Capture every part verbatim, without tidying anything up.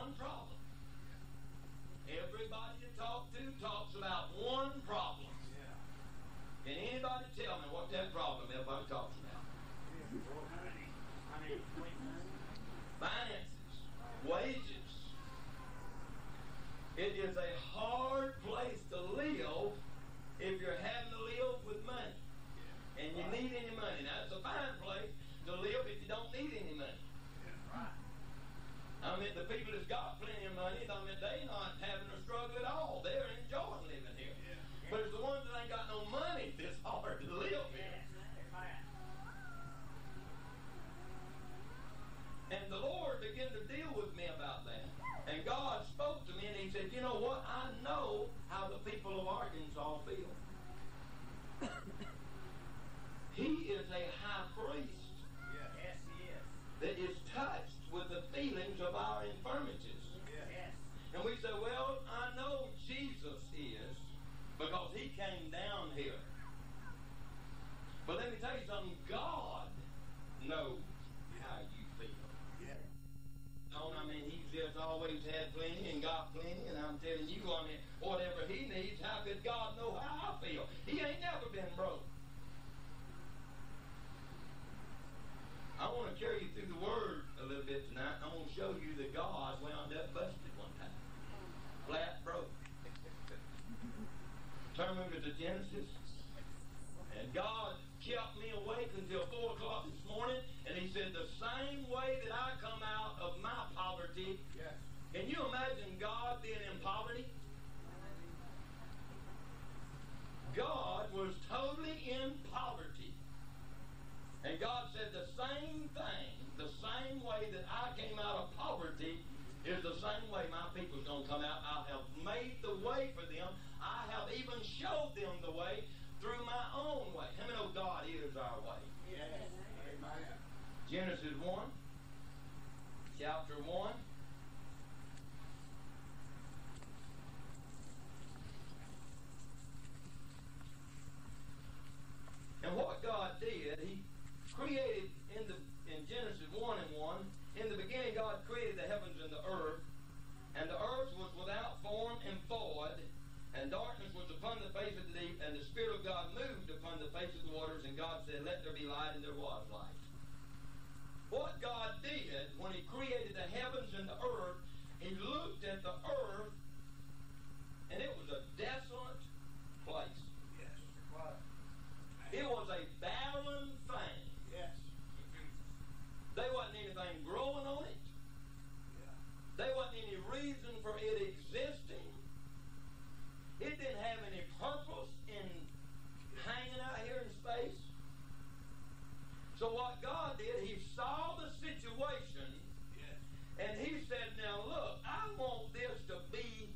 one problem. Everybody you talk to talks about one problem. Yeah. Can anybody tell me what that problem everybody talks about? Finances, wages. It is a hard place to live if you're having to live with money. And you need any money. Now, it's a fine place to live if you don't need any money. Right. I mean, the people that's got plenty of money, I mean, they're not having a struggle at all. They're enjoying living here. Yeah. But it's the ones that ain't got no money that's hard to live here. And the Lord began to deal with me about that. And God spoke to me and He said, you know what? I know how the people of Arkansas feel. He is a high priest. Yes, He is. That is touched with the feelings of our infirmities. Yes. And we say, well, I know Jesus is because He came down here. But let me tell you something, God knows how you feel. Yeah. I mean, He's just always had plenty and got plenty, and I'm telling you, I mean, whatever He needs, how could God know how I feel? He ain't never been broke. I want to carry you through the Word a little bit tonight. I want to show you that God wound up busted one time. Flat broke. Turn over to Genesis. And God kept me awake until four o'clock this morning. And He said, the same way that I come out of my poverty. Yes. Can you imagine God being in poverty? God was totally in poverty. And God said the same thing, the same way that I came out of poverty is the same way my people's going to come out. I have made the way for them. I have even showed them the way through my own way. How many know God is our way? Yes. Amen. Genesis one, chapter one. And what God did, He created in the in Genesis one and one, in the beginning God created the heavens and the earth, and the earth was without form and void, and darkness was upon the face of the deep, and the Spirit of God moved upon the face of the waters, and God said, let there be light, and there was light. What God did when He created the heavens and the earth, He looked at the earth, and it was a desolate place. Yes. Right. It was a barren thing. Yes. There wasn't anything growing on it. Yeah. There wasn't any reason for it existing. It didn't have any purpose in hanging out here in space. So what God did, He saw the situation, Yes. and He said, now look, I want this to be,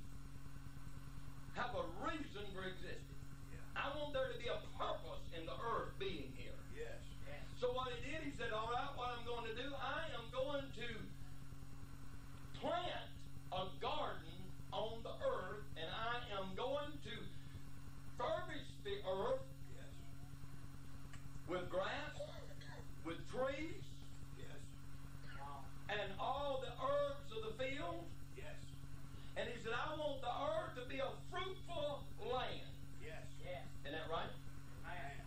have a reason for existing. Yeah. I want there to be a purpose in the earth being here. Yes. Yes. So what He did, He said, all right, what I'm going to do, I am going to plant a garden on the earth, and I am going to furnish the earth Yes. with grass, with trees, Yes. and all the herbs of the field. Yes. And He said, I want the earth to be a fruitful land. Yes. Yes. Isn't that right? Amen.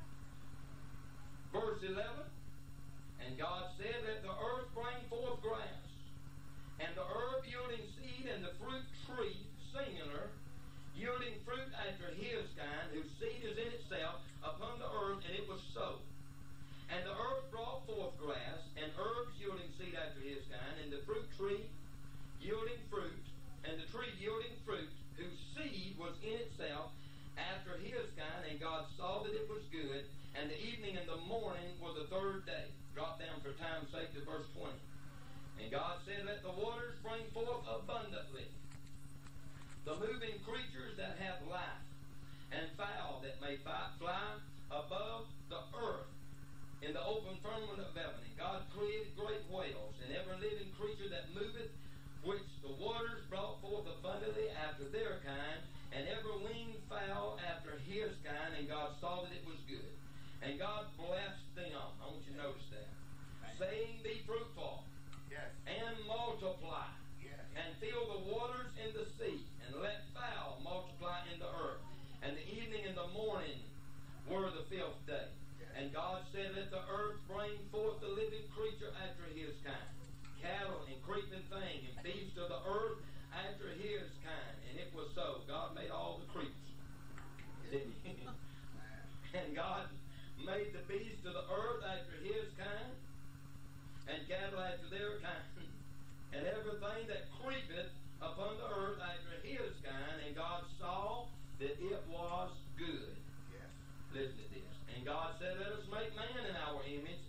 Verse eleven, and God said, let the earth bring forth grass, and the herb yielding seed, and the fruit tree, singular, yielding fruit after his kind, whose seed is in itself, upon the earth, and it was so. And the earth brought forth grass, and herbs yielding seed after his kind, and the fruit tree yielding fruit, and the tree yielding fruit, whose seed was in itself, after his kind, and God saw that it was good, and the evening and the morning were the third day. Drop down for time's sake to verse twenty. And God said, let the waters bring forth abundantly the moving creatures that have life, and fowl that may fly above the earth in the open firmament of heaven. And God created great whales, and every living creature that moveth, which the waters brought forth abundantly after their kind, and every winged fowl after his kind, and God saw that it was good. And God blessed them. I want you to notice that. Saying, be fruitful, Yes. and multiply, Yes. and fill the waters in the sea, and let fowl multiply in the earth. And the evening and the morning were the fifth day. And God said, let the earth bring forth the living creature after his kind, cattle and creeping thing, and beasts of the earth after his kind. And it was so. God made all the creatures. Didn't he? And God made the beasts of the earth after his kind, and cattle after their kind, and everything that creepeth upon the earth after his kind. And God saw that it was good. Yes. Listen to this. And God said, let us make man in our image,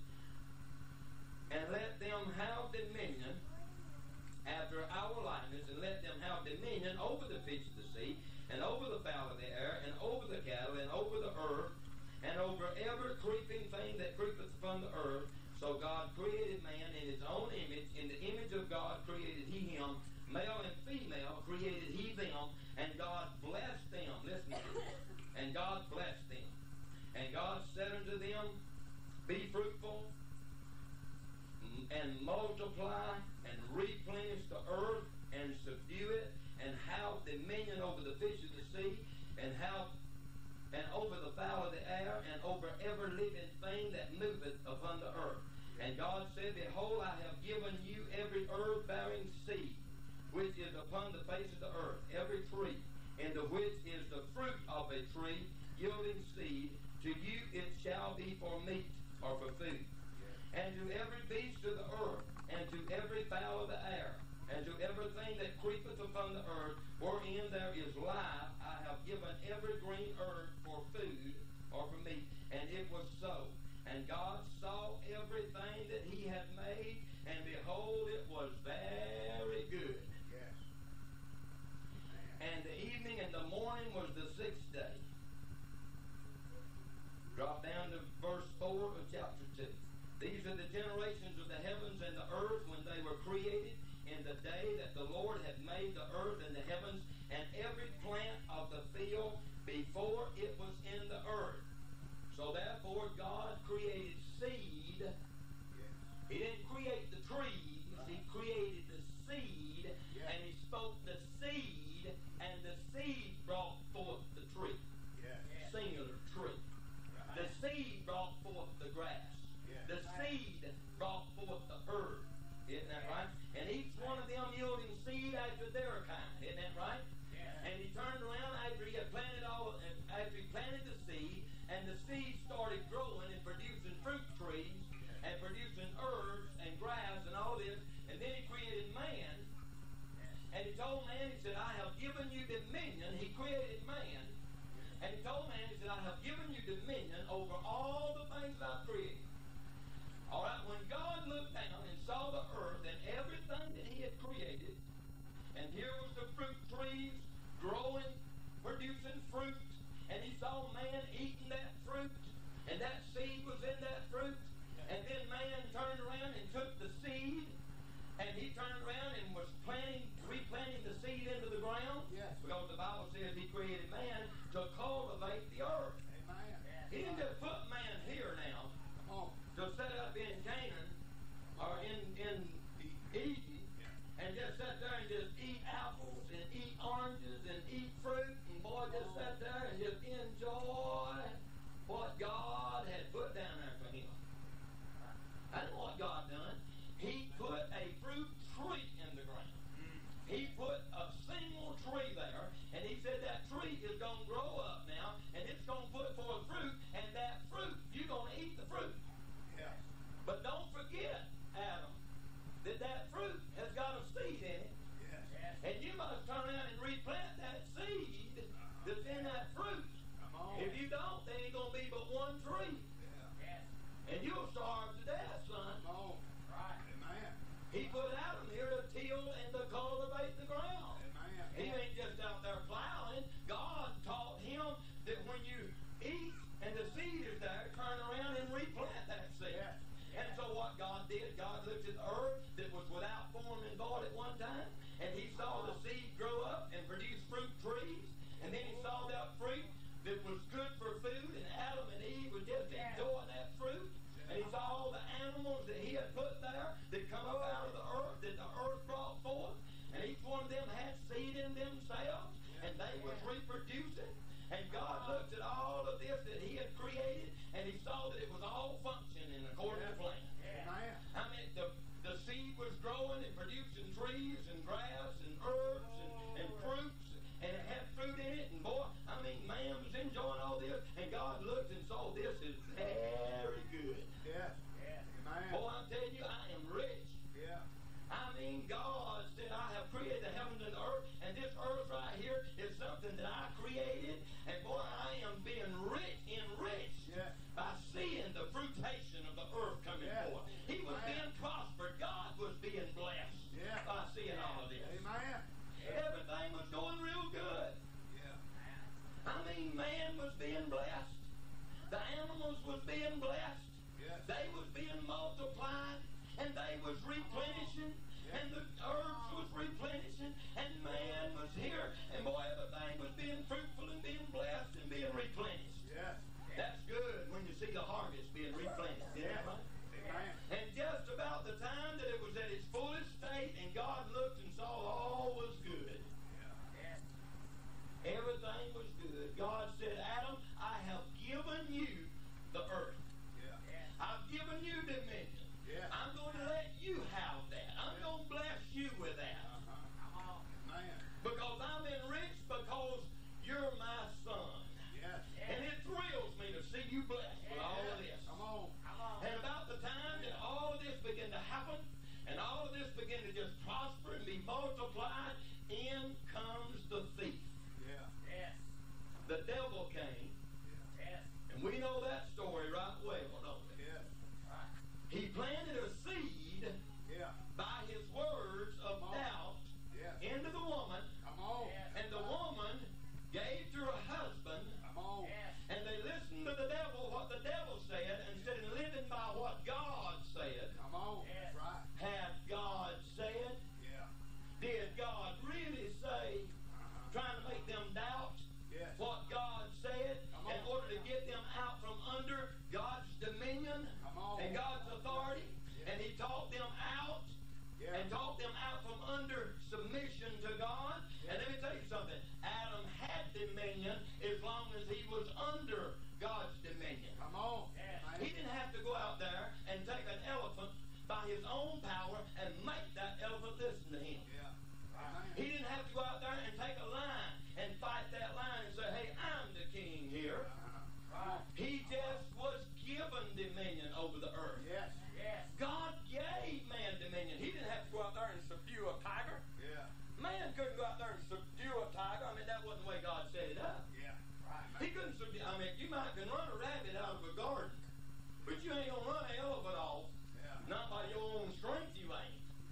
and let them have dominion after our likeness, and let them have dominion over the fish of the sea, and over the fowl of the air, and over the cattle, and over the earth, and over every creeping thing that creepeth upon the earth. So God created man in his own image. In the image of God created he him. Male and female created he them. And God blessed them. Listen to this. And God blessed them. And God said unto them, be fruitful, and multiply, and replenish the earth, and subdue it, and have dominion over the fish of the sea, and have and over the fowl of the air, and over every living thing that moveth upon the earth. And God said, behold, I have given you every herb-bearing seed, which is upon the face of the earth, every tree, in the which is the fruit of a tree, yielding seed. To you it shall be for meat, or for food. And to every beast of the earth, and to every fowl of the air, and to everything that creepeth upon the earth, wherein there is life, I have given every green herb for food, or for meat. And it was so. And God saw everything that he had made, and behold, it was very good. Yes. And the evening and the morning was the sixth day. Drop down to verse four of chapter two. These are the generations of the heavens and the earth when they were created, in the day that the Lord had made the earth and the heavens, and every plant of the field before it was in the earth. So therefore God created seed. Yes. He didn't create the trees. He created the seed. Yes. And he spoke the seed, and the seed brought forth the tree. Yes. Singular tree. The seed brought forth the grass. Yes. The seed brought forth the herb. Isn't that right? And each one of them yielding seed after their kind. Isn't that right? Yes. And he turned around after he had planted all, after he planted the seed, and the seed started growing and producing fruit trees, and producing herbs and grass and all this. And then he created man. And he told man, he said, I have given you dominion. He created man. And he told man, he said, I have given you dominion over all the things that I've created. All right, when God looked down and saw the earth and everything that he had created, and here was the fruit trees growing, producing fruit, and he saw man eating that fruit, and that seed was in that fruit, and then man turned around and took the seed, and he turned around and was planting, replanting the seed into the ground, Yes. because the Bible says he created man to cultivate the earth. Amen. He didn't just put man here now Come on. to set up in Canaan or in, in Eden and just sit there and just eat apples and eat oranges and eat fruit, and boy, just sit there and just enjoy what God had put down there for him. That's what God done. He put a fruit tree in the ground. He put a single tree there, and he said that tree is going to grow up now, and it's going to put forth fruit, and that fruit, you're going to eat the fruit. Yes. But don't forget, Adam, that that fruit has got a seed in it, Yes. and you must turn around and replant that seed that's in that fruit. Come on. If you don't, there ain't going to be but one tree, Yeah. and you'll starve to death, son. Come on. Right. Amen. He put Adam here to till and to cultivate the ground. Amen. He ain't just out there plowing. God taught him that when you eat and the seed is there, turn around and replant that seed. Yes. And so what God did, God looked at the earth that was without form and void at one time, and he saw the seed grow up and produce fruit trees, and then he saw that fruit that was good for food, and Adam and Eve were just enjoying that fruit. And he saw all the animals that he had put there that come up out of the earth, that the earth brought forth. And each one of and he saw that it was all functioning according to plan. Amen. I mean, the, the seed was growing and producing trees and grass and herbs and, and fruits, and it had fruit in it, and boy, I mean, man was enjoying all this, and God looked and saw this is very good. Yes. Yes. Amen. Boy, I'm telling you, I am rich. Yeah. I mean, God said, I have created the heavens and the earth, and this earth right here is something that I created, and boy, I am being rich, enriched Yes. by seeing the fruitation of the earth coming Yes. forth. He was Amen. being prospered. God was being blessed Yeah. by seeing all of this. Amen. Everything was going real good. Yeah. I mean, man was being blessed. The animals was being blessed. Yes. They was being multiplied, and they was replenishing, and the herbs was replenishing, and man was here, and boy, everything was being fruitful and being blessed and being replenished. Yes. That's good when you see the harvest being replenished. Isn't that right? Amen. And just about the time that it was at its fullest state, and God looked and saw all was good. Everything was good. God said, Adam, I have given you the earth. Yeah. I've given you dominion. Yeah. I'm going to let you have that. I'm going to bless you with that. Uh-huh. Amen. Because I'm enriched because you're my son. Yes. And it thrills me to see you blessed with all of this. Come on. And about the time that all of this began to happen, and all of this began to just prosper and be multiplied, in comes the thief. Yeah. Yes. The devil came, Yes. and we know that story right well, don't we? Yes. Right. He planted a seed Yeah. by his words of doubt Yes. into the woman, Come on. Yes. and the woman gave to her husband, Come on. Yes. and they listened to the devil, what the devil said, instead of living by what God said. Come on. Yes. That's right. Had God said? Yeah. Did God really say, Uh-huh. trying to make them doubt Yes. what God said Come in on. order to get them out from under God's dominion Come on. and God's authority? Yeah. And he taught them out Yeah. and taught them out from under submission to God. And let me tell you something. Adam had dominion as long as he was under God's dominion. Come on. Yes. He didn't have to go out there and take an elephant by his own power and make that elephant listen to him. Yeah. Amen. He didn't have to go out there and take a lion and fight that lion and say, hey, I'm the king here. Uh-huh. Right. He just was given dominion over the earth. Yes. Yes. God gave man dominion. He didn't have to go out there and subdue a tiger. Yeah. Man couldn't go out there and subdue a tiger. I mean, that wasn't the way God set it up. Yeah. Right. He couldn't subdue. I mean, you might can run a rabbit out of a garden, but you ain't gonna run an elephant off. Yeah. Not by your own strength, you ain't.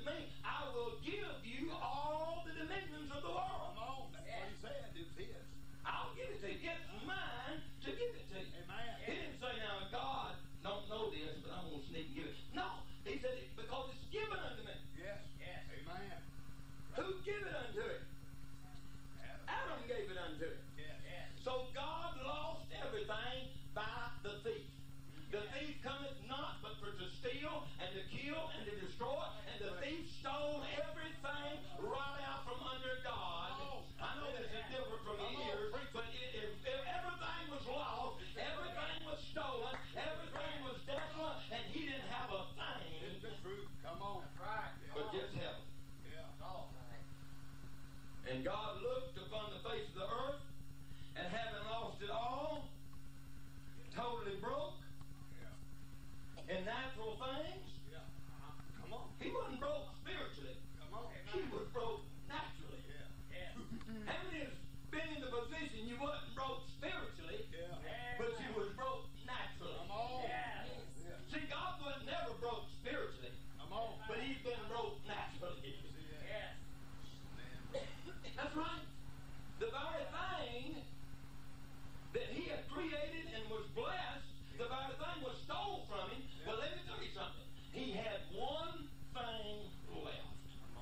me, I will give you all the dominions of the world. Come on. That's what he said. It was his. I'll give it to you. It's mine to give it to you. Amen. He didn't say, now, God don't know this, but I'm going to sneak and give it. No. He said, it because it's given unto me. Yes. Yes. Amen. Who gave it unto him? Adam. Adam gave it unto him. Yes. Yes. So God lost everything by the thief. The thief cometh not but for to steal and to kill and to destroy, and the thief stole everything right out from under God. I know this is different from the years, but if, if, if everything was lost, everything was stolen, everything was desolate, and he didn't have a thing. It's the truth. Come on. That's right. But just heaven. Yeah. All right. And God looked upon the face of the earth, and having lost it all, totally broke Yeah. in natural things. Yeah. Uh-huh. Come on. He wasn't broke spiritually. Come on. He was broke naturally. Yeah. Yeah. How many has been in the position you wasn't broke spiritually, Yeah. but you was broke naturally? Come on. Yeah. Yeah. See, God was never broke spiritually, Come on. but he's been broke naturally. Yes. That's right. The very thing that he had created and was blessed, the very thing was stole from him. Well, let me tell you something. He had one thing left.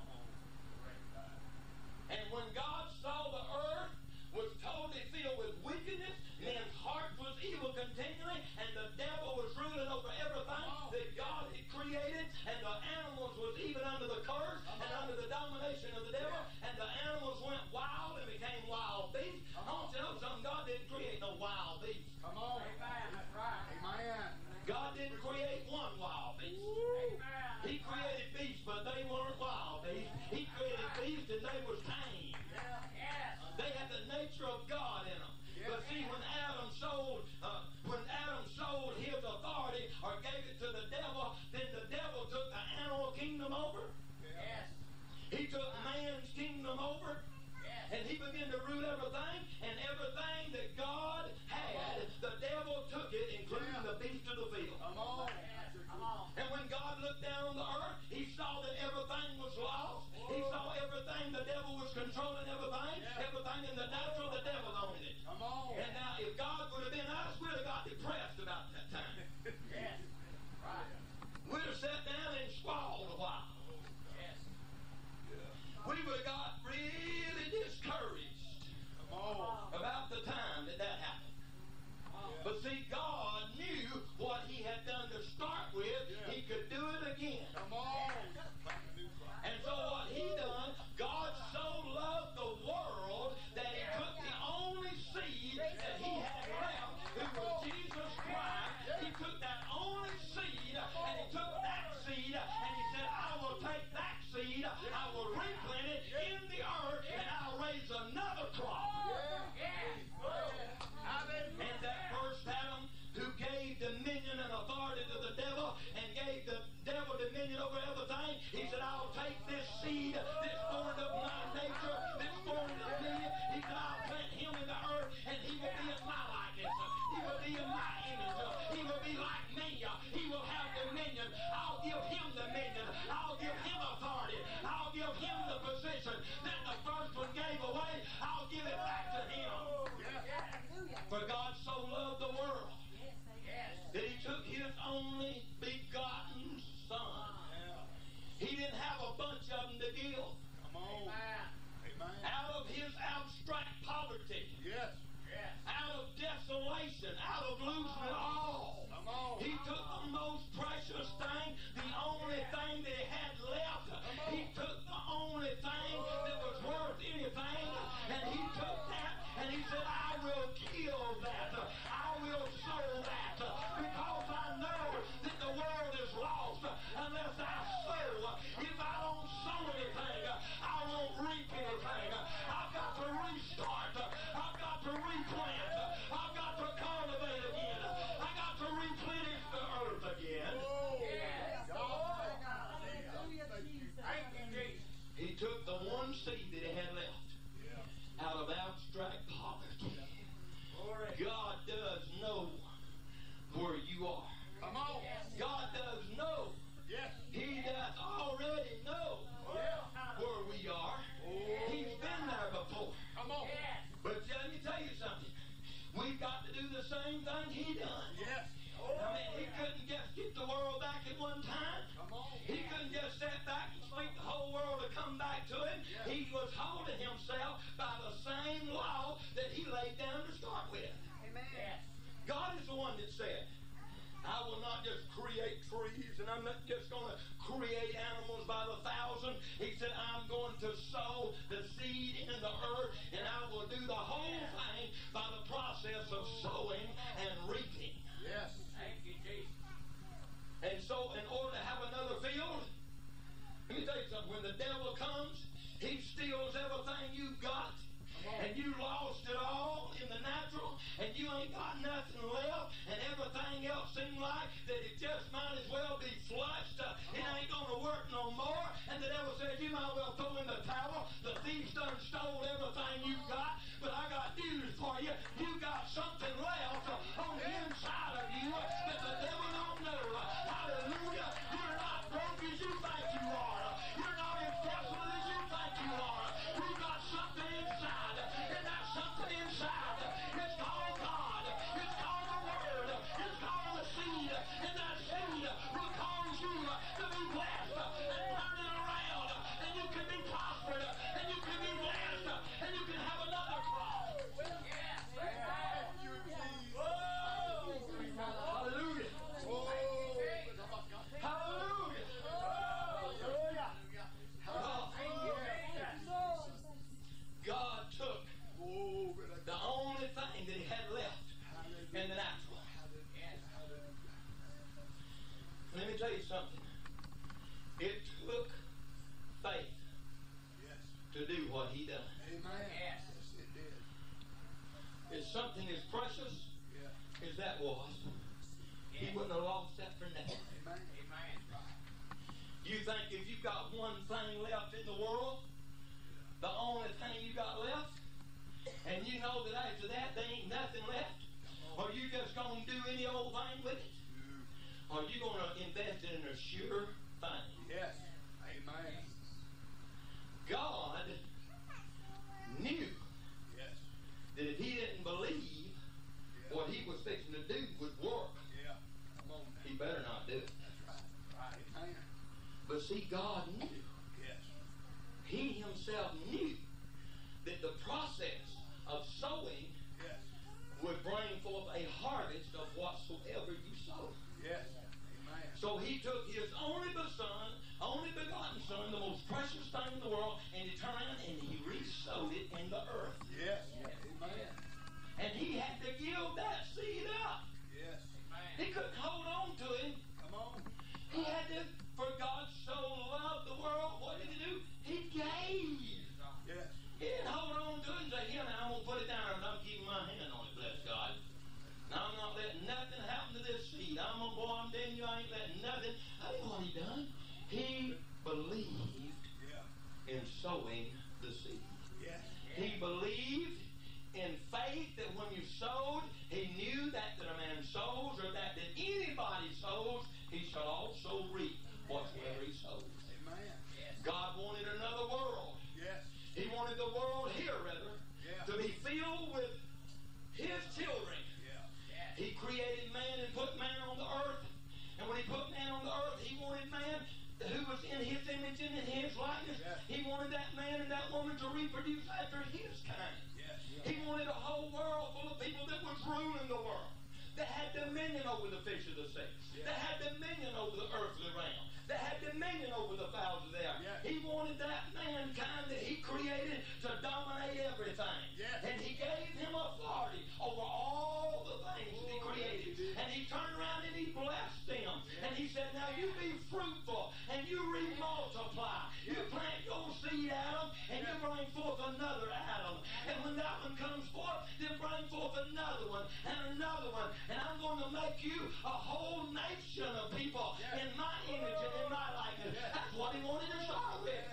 And when God saw the earth was totally filled with wickedness, men's hearts was evil continually, and the devil was ruling over everything that God had created, and the animals was even under the curse and under the domination of the devil, and the animals went wild and became wild beasts. I want you to know something. God didn't create no wild beasts. Come on. Amen. That's right. Amen. God didn't create one wild beast. Amen. He created beasts, but they weren't wild beasts. He created beasts and they were tame. Yes. They had the nature of God in them. Yes. But see, when Adam sold, uh, when Adam sold his authority or gave it to the devil, then the devil took the animal kingdom over. Yes. He took man's kingdom over. Yes. And he began to rule everything, and everything that God had, the devil took it, including Yeah. the beasts of the field. Come on. Come on. And when God looked down on the earth, he saw that everything was lost. He saw everything, the devil was controlling everything. Yeah. Everything in the natural, the devil owned it. Come on. And now, if God would have been us, we'd have got depressed about that time. Yes. Right. We'd have sat down and squalled a while. Yes. We would have got really discouraged Come on. about the time that that happened. But see, God knew what he had done to start with. Yeah. He could do it again. Come on. And so what he done, God so loved the world that he took the only seed that he had left, who was Jesus Christ. He took that only seed, and he took that seed, and he said, I will take that seed, I will replant it in the earth, and I'll raise another crop. And that first Adam, who gave dominion and authority to the devil and gave the devil dominion over everything, he said, I'll take this seed that's born of my nature, that's born of me. He said, I'll plant him in the earth, and he will be in my likeness. He will be in my image. He will be like me. He will have dominion. I'll give him dominion. I'll give him authority. I'll give him the position that the first one gave away. I'll give it back to him. For God so loved the world that he took his only begotten Son. He didn't have a bunch of them to give. Come on. Amen. Out of his abstract poverty, Yes. Yes. out of desolation, out of losing it all, Come on. he took the most precious thing, the only thing that he had left. He took the only thing that was worth anything, and he took that, and he said, I will kill that. I will sow that, because I know that the world is lost unless I sow. If I don't sow anything, I won't reap anything. I've got to restart. I've got to replant. I've got to cultivate again. I've got to replenish the earth again. He took the one seed that he had left out of abstract poverty. God does same thing he done. Yes. I mean, he couldn't just get the world back at one time. Come on. He couldn't just sit back and speak the whole world to come back to him. Yeah. He was holding himself by the same law that he laid down to start with. Amen. Yes. God is the one that said, I will not just create trees and I'm not just going to create animals by the thousand. He said, I'm going to sow the seed in the earth and I will do the whole thing by the process of sowing and reaping. Yes. Thank you, Jesus. And so in order to have another field, let me tell you something, when the devil comes, he steals everything you've got. And you lost it all in the natural, and you ain't got nothing left, and everything else seems like that it just might as well be flushed. Uh, it ain't going to work no more. And the devil says, you might well throw in the towel. The thief's done stole everything you got, but I got news for you. You got something left uh, on the inside of you uh, that the devil don't know. Uh, hallelujah. You're not broke as you think you are. Uh, you're not as desolate as you think you are. Uh, you got something inside. And that something inside, it's called God. It's called the Word. It's called the seed. And that seed will cause you to be blessed and turn it around. And you can be prospered. And you can be blessed. And you can have another crop. Yes. Hallelujah. Hallelujah. God took the only thing that he had left in the natural. Let me tell you something. It took faith to do what he done. Amen. Yes. It did. It's something as precious as that was. He wouldn't have lost that for nothing. Amen. Amen. You think if you've got one thing left in the world, the only thing you got left, and you know that after that there ain't nothing left, are you just going to do any old thing with it? Or are you going to invest in a sure thing? Yes. Amen. God knew Yes. that if he didn't believe what he was fixing to do would work, Yeah. Come on. he better not do it. That's right. Right. Amen. But see, God knew. Yes. He himself knew that the process of sowing Yes. would bring forth a harvest of whatsoever you sow. Yes. Amen. So he took his only son, only begotten son, the most precious thing in the world, and he turned around and he re-sowed it in the earth. Yes. Amen. And he had to give that seed up. Yes. He couldn't hold on to it. Come on. He had to, for God so loved the world, what did he do? He gave. Yes. He didn't hold on to it and say, here now, I'm going to put it down and I'm keeping my hand on it, bless God. Now I'm not letting nothing happen to this seed. I'm going to go on then you ain't letting nothing. That ain't what he done. He believed Yeah. in sowing the seed. Yes. He believed in faith that when you sowed, he knew that that a man sows or that that anybody sows, he shall also reap whatsoever he sows. Amen. God wanted another world. Yes. He wanted the world here, rather, Yeah. to be filled with his children. Yeah. He created man and put man on the earth. And when he put man on the earth, he wanted man who was in his image and in his likeness. Yes. He wanted that man and that woman to reproduce after his kind. Yes. He wanted a whole world full of people that was ruling the world, that had dominion over the fish of the sea, Yeah. that had dominion over the earthly realm, that had dominion over the fowls of the air. Yeah. He wanted that mankind that he created to dominate everything. Yeah. And he gave him authority over all the things that he created. And he turned around and he blessed them. And he said, now you be fruitful and you re-multiply. You plant your seed, Adam, and you bring forth another Adam. And when that one comes forth, then bring forth another one and another one. And I'm going to make you a whole nation of people in my image and in my likeness. That's what he wanted to start with.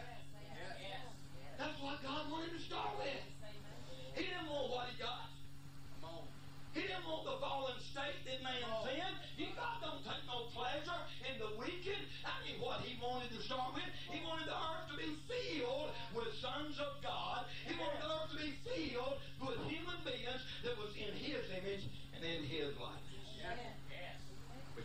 That's what God wanted to start with. He didn't want what he got. Come on. He didn't want the fallen state that man's in. He, God don't take no pleasure in the wicked. I mean, what he wanted to start with, he wanted the earth to be filled with sons of God. He wanted the earth to be filled with human beings that was in his image and in his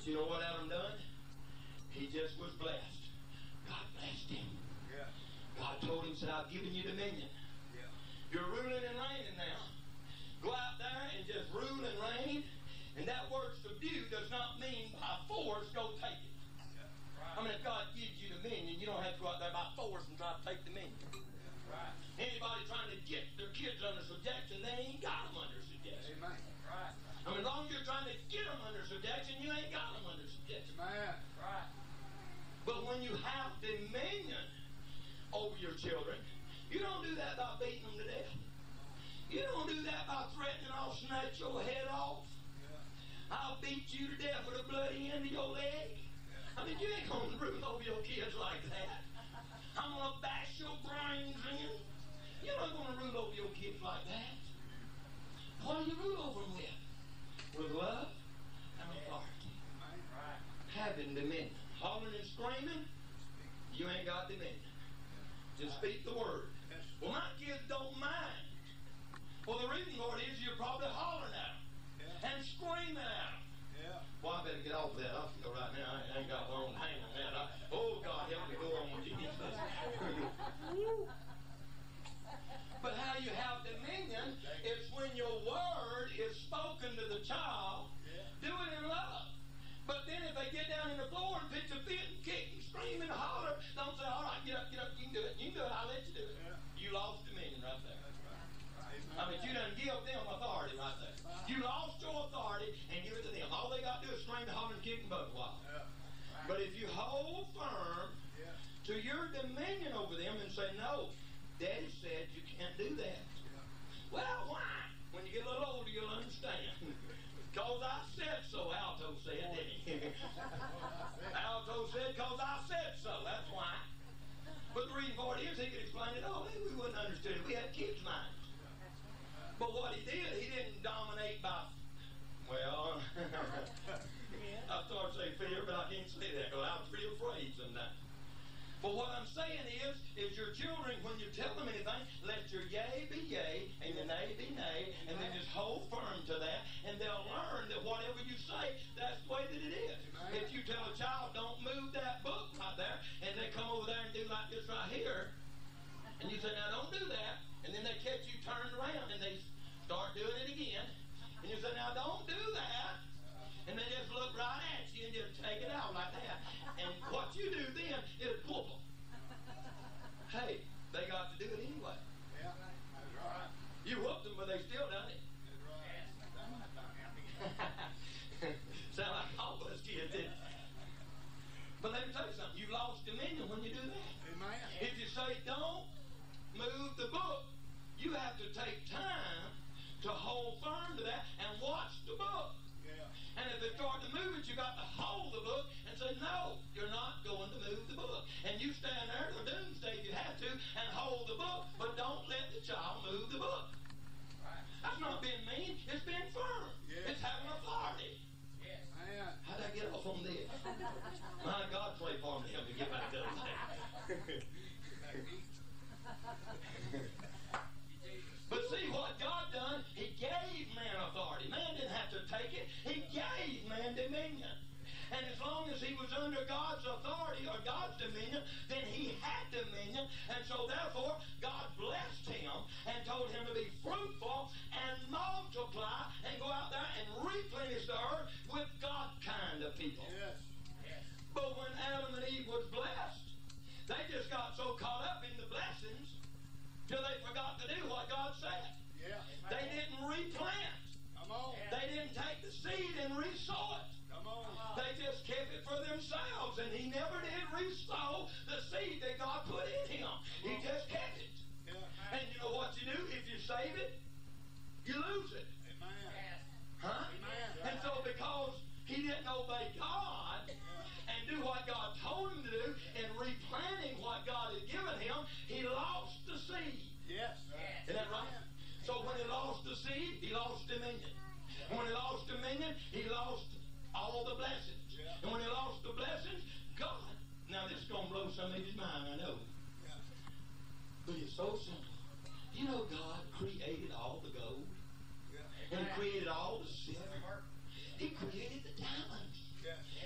But you know what Adam done? He just was blessed. God blessed him. Yeah. God told him, said, I've given you dominion. Yeah. You're ruling and reigning now. Go out there and just rule and reign. And that word subdue does not mean by force go take it. I mean, if God gives you dominion, you don't have to go out there by force and try to take dominion. Right. Anybody trying to get their kids under subjection, they ain't got them under subjection. Amen. Right. I mean, as long as you're trying to get them under subjection, you ain't got them under subjection. Amen. Right. But when you have dominion over your children, you don't do that by beating them to death. You don't do that by threatening I'll snatch your head off. Yeah. I'll beat you to death with a bloody end of your leg. I mean, you ain't going to rule over your kids like that. I'm going to bash your brains in. You're not going to rule over your kids like that. What do you rule over them with? With love and authority. Right. Having dominion. Hollering and screaming, you ain't got dominion. Just speak the word. Well, my kids don't mind. Well, the reason for it is you're probably hollering at them and screaming at them. Yeah. Well, I better get off that. I feel right now I ain't got one hang on that. I, oh, God, help me go on with Jesus. But how you have dominion is when your word is spoken to the child, do it in love. But then if they get down in the floor and pitch a fit and kick and scream and holler, don't say, all right, get up, get up, you can do it. You can do it, I'll let you do it. You lost dominion right there. I mean, you done give them authority right there. You lost your authority and give it to them. All they got to do is scream, holler, and kick and buck a while. But if you hold firm to your dominion over them and say, no, Daddy said you can't do that. Well, why? When you get a little older, you'll understand. Because I said so, Alto said, didn't he? Alto said, because I said so. That's why. But the reason for it is he could explain it all. We wouldn't understand it. We had kids' minds. But what he did, he didn't dominate by, well, I started to say fear, but I can't say that because I'm pretty afraid sometimes. But what I'm saying is, is your children, when you tell them anything, let your yea be yea and your nay be nay, and then just hold firm to that, and they'll learn that whatever you say, that's the way that it is. If you tell a child, don't move that book right there, and they come over there and do like this right here, and you say, now don't do that, and then they catch you turned around, and they start doing it again, and you say, now don't do that, and they just look right at you and just take it out like that. And what you do then is whoop them. Hey, they got to do it anyway. Yeah, that's right. You whooped them, but they still done it. That's right. Sound like all those kids did. But let me tell you something. You lost dominion when you do that. Amen. If you say don't move the book, you have to take time to hold firm to that and watch the book. Yeah. And if they start to move it, you got to hold the book and say, no, you're not going to move the book. And you stand there till doomsday if you have to and hold the book, but don't let the child move the book. Right. That's not being mean. It's being firm. Yes. It's having authority. Yes. Man. How'd I get off on this? My God, pray for me to help me get back to that. But see what God done, he gave man authority. Man didn't have to take it. He gave man dominion. And as long as he was under God's authority or God's dominion, then he had dominion. And so therefore, God blessed him and told him to be fruitful and multiply and go out there and replenish the earth with God kind of people. Yes. Yes. But when Adam and Eve was blessed, they just got so caught up in the blessings till they forgot to do what God said. Yeah. They didn't replant. Come on. They didn't take the seed and resow it. Come on. They just kept it for themselves, and he never did resow the seed that God put in him. He just kept it. Yeah. And you know what you do? If you save it, you lose it. Amen. Huh? Amen. And so because he didn't obey God and do what God told him to do in replanting what God had given him, he lost the seed. Yes. Isn't that right? So when he lost the seed, he lost dominion. And when he lost dominion, he lost all the blessings. And when he lost the blessings, God, now this is going to blow somebody's mind, I know. But it's so simple. You know God created all the gold. And he created all the silver. He created the diamonds.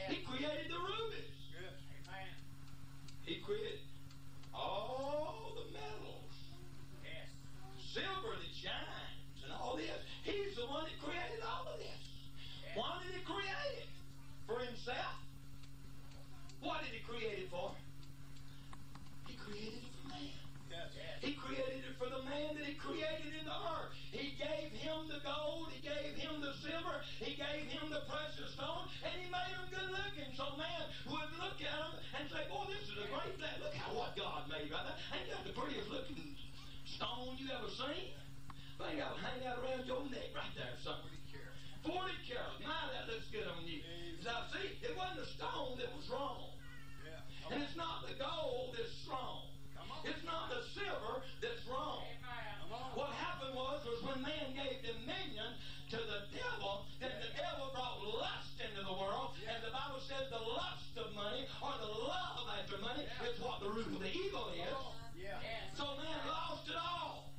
gold, he gave him the silver, he gave him the precious stone, and he made them good looking. So man would look at them and say, boy, this is a great thing. Look how what God made right there. Ain't that the prettiest looking stone you ever seen? They got to hang out around your neck right there, something. forty carats. My, that looks good on you. Now, see, it wasn't the stone that was wrong. Yeah. And it's not the gold that's strong. It's not the silver that's wrong. What happened was, was when man gave dominion to the devil, then the devil brought lust into the world, and the Bible says the lust of money, or the love after money, is what the root of the evil is. So man lost it all.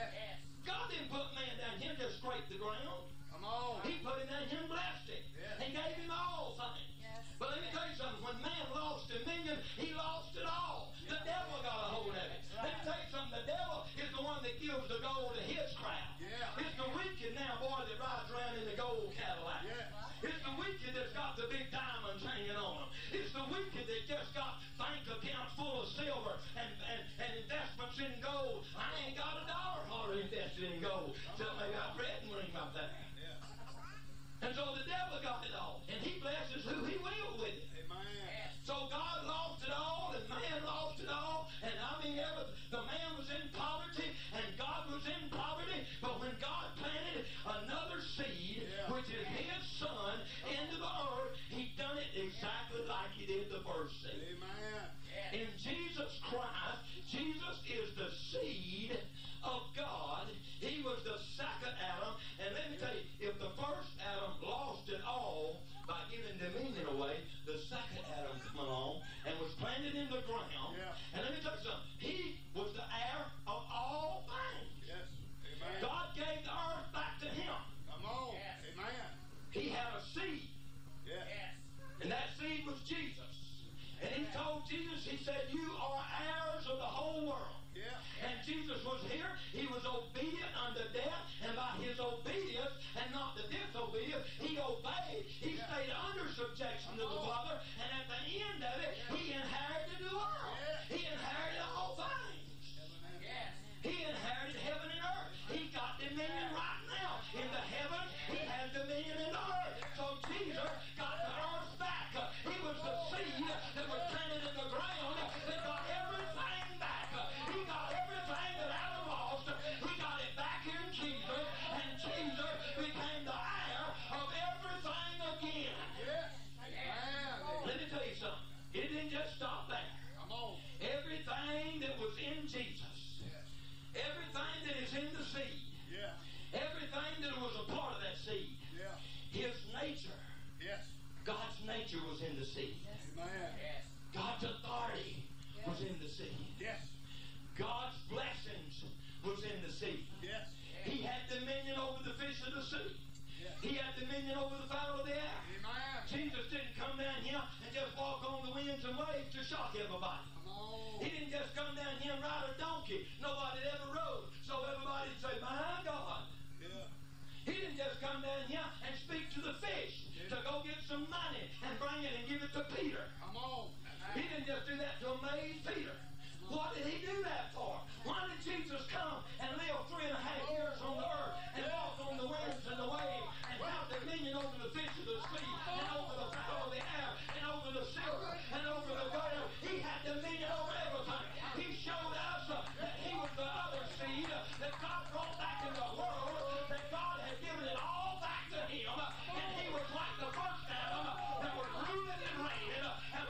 God didn't put man down here to scrape the ground. He put him down here and blessed him. And gave him all things. But let me tell you something. When man lost dominion, he lost it all. The devil got a hold of it. Let me tell you something. The devil is the one that gives the gold to his crowd. It's the wicked now, boy, that rides around in the gold Cadillac. It's the wicked that's got the big diamonds hanging on them. It's the wicked that just got bank accounts full of silver and, and, and investments in gold. I ain't got a dollar hardly invested in gold. So maybe I've read and ring about that. And so the devil got it all. And he blesses who he will with it. Amen. So God lost it all, and man lost it all. And I mean, ever, the man was in poverty, and God was in poverty. But when God planted another seed, yeah. which is his son, into the earth, he done it exactly like he did the first seed. Amen. In Jesus Christ, Jesus is the seed of God. He was the second Adam. And let me tell you, if the first Adam lost it all by giving dominion away, the second Adam came along and was planted in the ground. Yeah. And let me tell you something. He was the heir of all things. Yes. Amen. God gave the earth back to him. Come on. Yes. Amen. He had a seed. Yes. And that seed was Jesus. And he told Jesus, he said, you are heirs of the whole world. Yeah. And Jesus was here. He was obedient unto death. And by his obedience, and not the disobedience, he obeyed. He yeah. stayed under subjection to the Father. And at the end of it, he inherited the world. Yeah. He inherited all things. Yes. He inherited heaven and earth. He got dominion right now. In the heavens, he has dominion in the earth. So Jesus got the earth back. He was the seed that was planted in the ground that got everything back. He got everything that Adam lost. He got it back in Jesus, and Jesus became the heir of everything again. Yes. Let me tell you something. It didn't just stop there. Come on. Everything that was in Jesus, yes. everything that is in the seed, yeah. everything that was a part of that seed, yeah. his nature, yes. God's nature was in the seed. Yes. Yes. God's authority yes. was in the seed. Yes. God's blessings was in the seed. Yes. He had dominion over the fish of the sea. Yes. He had dominion over the fowl of the air. Amen. Jesus didn't come down here and just walk on the winds and waves to shock everybody. Oh. He didn't just come down here and ride a donkey nobody ever rode, so everybody'd say, my God. Yeah. He didn't just come down here and speak to the fish yeah. to go get some money and bring it and give it to Peter. Come on. He didn't just do that to amaze Peter. What did he do that for? Why did Jesus come and live three and a half years on the earth and walk on the winds and the waves and have dominion over the fish of the sea and over the fowl of the air and over the silver and over the gold? He had dominion over everything. He showed us uh, that he was the other seed uh, that God brought back in the world, that God had given it all back to him, uh, and he was like the first Adam uh, that was rooted and reigning uh, and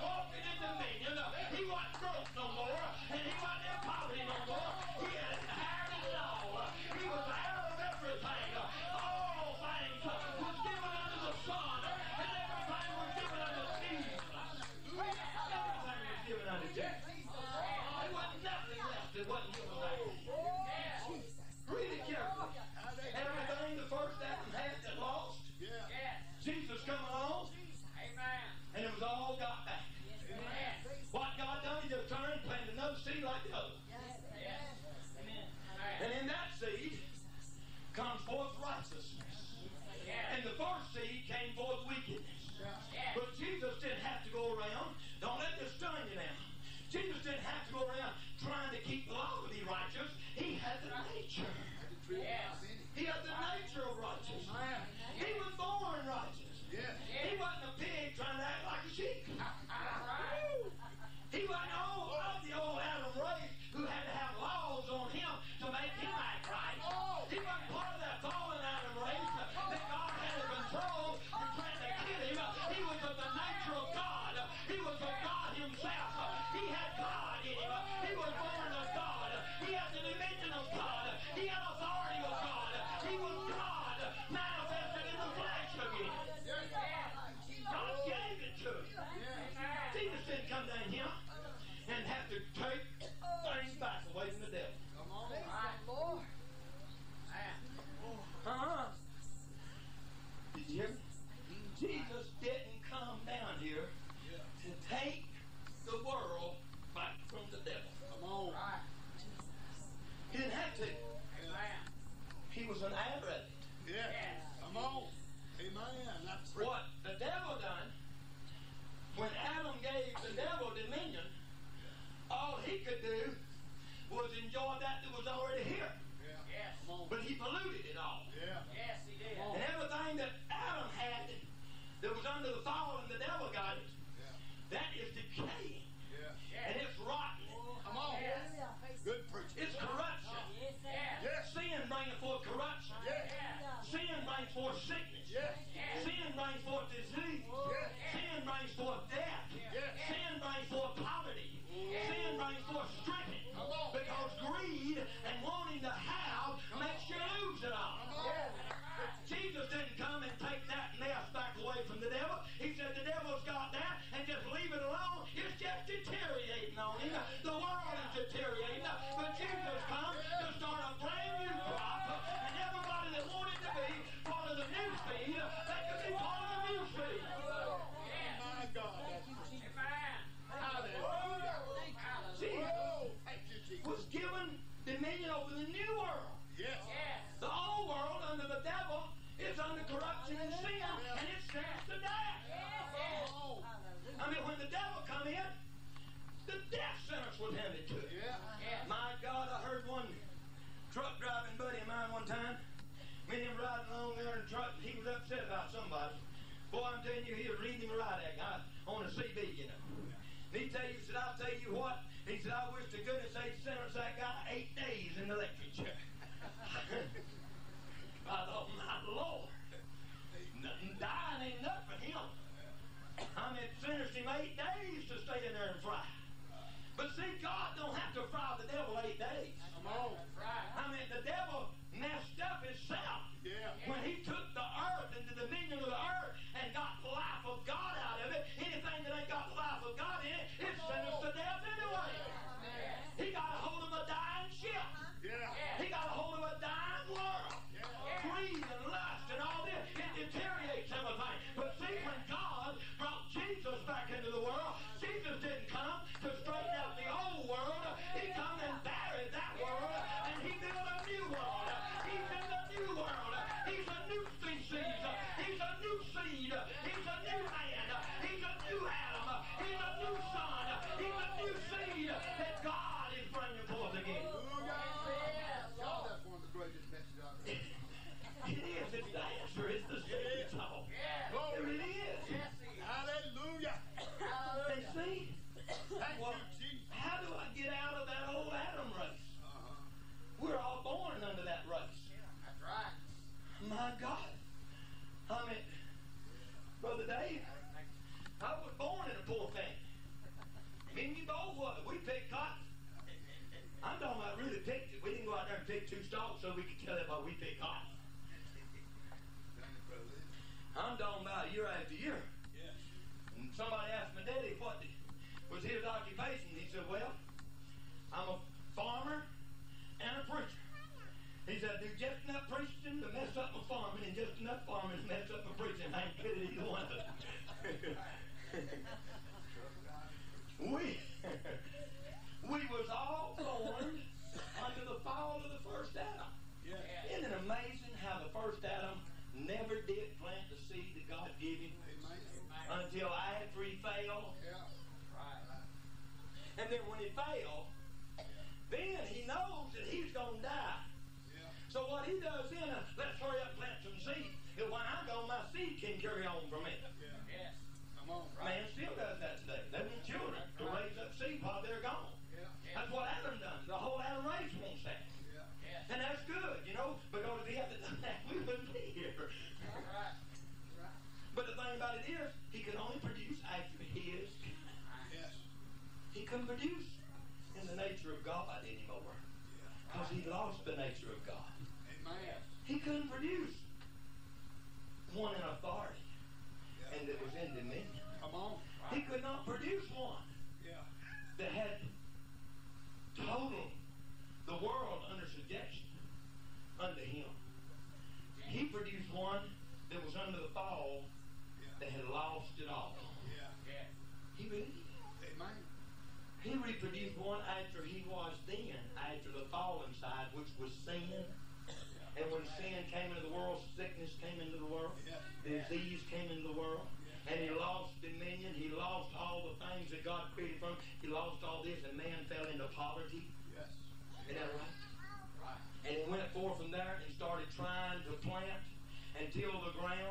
under the fall and the devil got it, that is decaying. And it's rotten. Come on. Good preaching. It's corruption. Yes. Sin brings forth corruption. Yes. Sin brings forth sickness. Yes. Sin brings forth disease. Yes. Sin brings forth death. Yes. Sin brings forth poverty. Sin brings forth stripping. Because greed and wanting to have makes you lose it all. Jesus didn't come and take that mess back away from the devil. He said the devil's got that and just leave it alone. It's just deteriorating on him. The world is deteriorating. But Jesus comes to start a brand new crop. And everybody that wanted to be part of the new seed, they could be part of the new seed. My God. Hallelujah. Jesus Thank you, Jesus. was given dominion over the new world. Yes. The old world under the devil is under corruption and sin, and it stands to death. I mean, when the devil come in, the death sentence was handed to him. Yeah. My God, I heard one truck driving buddy of mine one time. Me and him riding along there in the truck, and he was upset about somebody. Boy, I'm telling you, he was reading him right at I, on a C B, you know. And he tell you, he said, I'll tell you what. He said, I wish to goodness they'd sentence that guy eight days in the electric chair. I thought, my Lord, nothing dying ain't enough for him. I mean, it sentenced him eight days to stay in there and fry. But see, God don't have to fry the devil eight days. Come on. I mean, the devil messed up himself Yeah. when he took the earth and the dominion of the earth and got the life of God out of it. Anything that ain't got the life of God in it, it's sentenced to death anyway. He got a hold of a dying ship. Yeah. He got a hold of a dying world. Greed and lust and all this, it deteriorates everything. But see, when God brought Jesus back into the world, Jesus didn't come to straighten out the old world. He come and buried that world, and he built a new world. He's in the new world. He's a new species. He's a new seed. He's a new man. He's a new Adam. He's a new son. He's a new seed that God is bringing forth again. God, that's one of the greatest messages I've heard. It is. It's the answer. It's the secret talk. It really is. Hallelujah. And see, Thank well, you, Jesus. how do I get out of that old Adam race? Uh-huh. We're all born under that race. That's right. My God. I mean, Brother Dave, I was born in a poor family. Me and you both was. We picked cotton. I'm talking about really picked it. We didn't go out there and pick two stalks so we could tell everybody we picked cotton. I'm talking about year after year. Yes. And somebody asked my daddy what was his occupation. He said, well, I'm a farmer and a preacher. He said, I do just enough preaching to mess up my farming and just enough farming to mess up my preaching. I ain't good at either one of them. we, we was all born under the fall of the first Adam. Yes. Isn't it amazing how the first Adam never did plant the seed that God gave him Amen. until after he fell? Yeah. And then when he fell, then he knows that he's going to die. Yeah. So what he does then, uh, let's hurry up and plant some seed. And when I'm gone, my seed can carry on from it. Yeah. Yes. Come on. Man still does that today. They want children to raise up seed while they're gone. Yeah. That's what Adam done. The whole Adam race wants that. Yeah. And that's good, you know, because if he hadn't done that, we wouldn't be here. Right. Right. But the thing about it is, he can only produce after his kind. Yes. He couldn't produce in the nature of God anymore because he lost the nature of God. Amen. He couldn't produce one in authority Yeah. and that was in dominion. Come on. He could not produce one Yeah. that had total the world under subjection unto him. He produced one that was under the fall that had lost it all. Yeah. Yeah. He believed. Amen. He reproduced one after he was then, after the fallen side, which was sin. And when sin came into the world, sickness came into the world, disease came into the world, and he lost dominion. He lost all the things that God created from him. He lost all this, and man fell into poverty. Yes. Isn't that right? Right. And he went forth from there and started trying to plant and till the ground.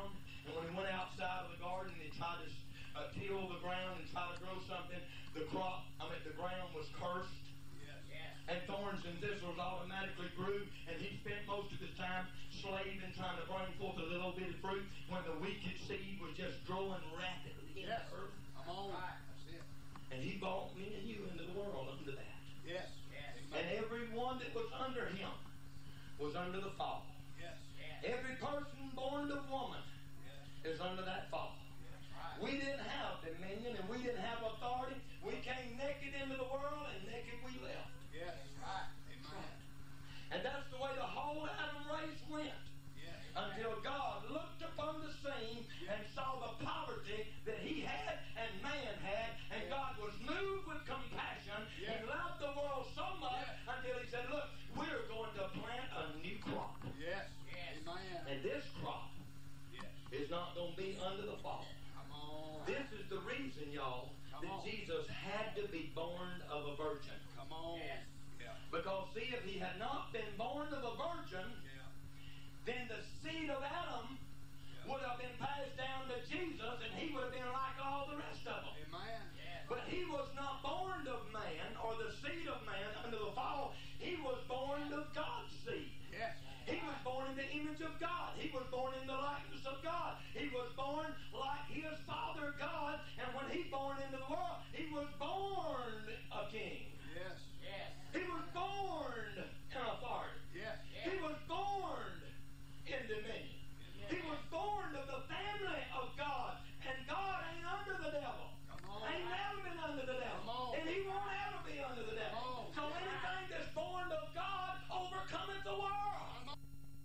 And when he went outside of the garden and he tried to uh, till the ground and try to grow something, the crop, I mean, the ground was cursed. And thorns and thistles automatically grew, and he spent most of his time slaving, trying to bring forth a little bit of fruit when the wicked seed was just growing rapidly in Yes. the earth. Come on. Right. That's it. And he brought me and you into the world under that. Yes. Yes. And everyone that was under him was under the fall. Yes. Yes. Every person born of woman Yes. is under that fall. Yes. Right. We didn't have dominion and we didn't have authority. We came naked into the world and naked we left. Yes. Right. Amen. And that's the way the whole Adam race went. Yes. Until God looked upon the scene and saw the poverty that he had and man had, and God was moved with compassion. Yes. He loved the world so much Yes. until he said, look, we're going to plant a new crop. Yes. Yes. Amen. And this crop Yes. is not going to be under the fall. Come on. This is the reason, y'all, Come that on. Jesus had to be born of a virgin. Come on. Yes. Yeah. Because, see, if he had not been born of a virgin, Yeah. then the seed of Adam would have been passed down to Jesus, and he would have been like all the rest of them. Amen. Yes. But he was not born of man, or the seed of man under the fall. He was born of God's seed. Yes. He was born in the image of God. He was born in the likeness of God. He was born like his Father God, and when he born into the world, he was born a king. Yes. Yes. He was born in authority. Yes. He was born in dominion. He was born of the family of God. And God ain't under the devil. Come on. Ain't never been under the devil. Come on. And he won't ever be under the devil. Come on. So anything that's born of God overcometh the world. Come on.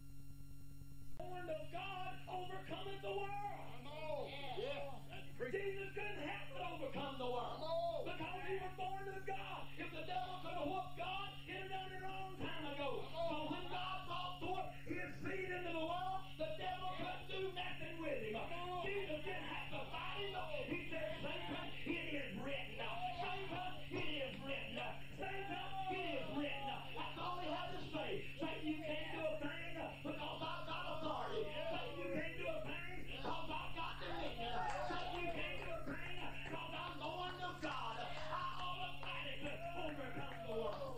Born of God overcometh the world. Come on. Yes. Jesus couldn't help but overcome the world. Come on. Because he was born of God. If the devil could have whooped God, he'd have done it a long time ago. So when God brought forth his seed into the world, the devil couldn't do nothing with him. Jesus didn't have to fight him. He said, Satan, it is written. Satan, it is written. Satan, it is written. That's all he had to say. Satan, you can't do a thing because I've got authority. Satan, you can't do a thing because I've got dominion. Satan, you can't do a thing because I'm born of God. I automatically overcome the world.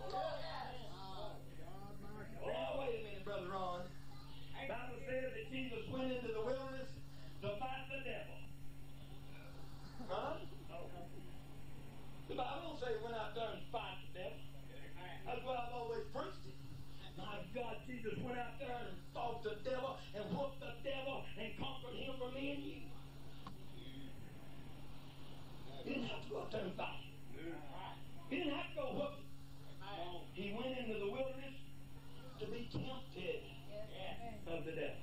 Oh, wait a minute, Brother Ron. The Bible says that Jesus went into the wilderness to fight the devil. Huh? The Bible don't say he went out there and fight the devil. That's what I've always preached it. My God, Jesus went out there and fought the devil and whooped the devil and conquered him for me and you. He didn't have to go out there and fight him. He didn't have to go whoop him. He went into the wilderness to be tempted of the devil.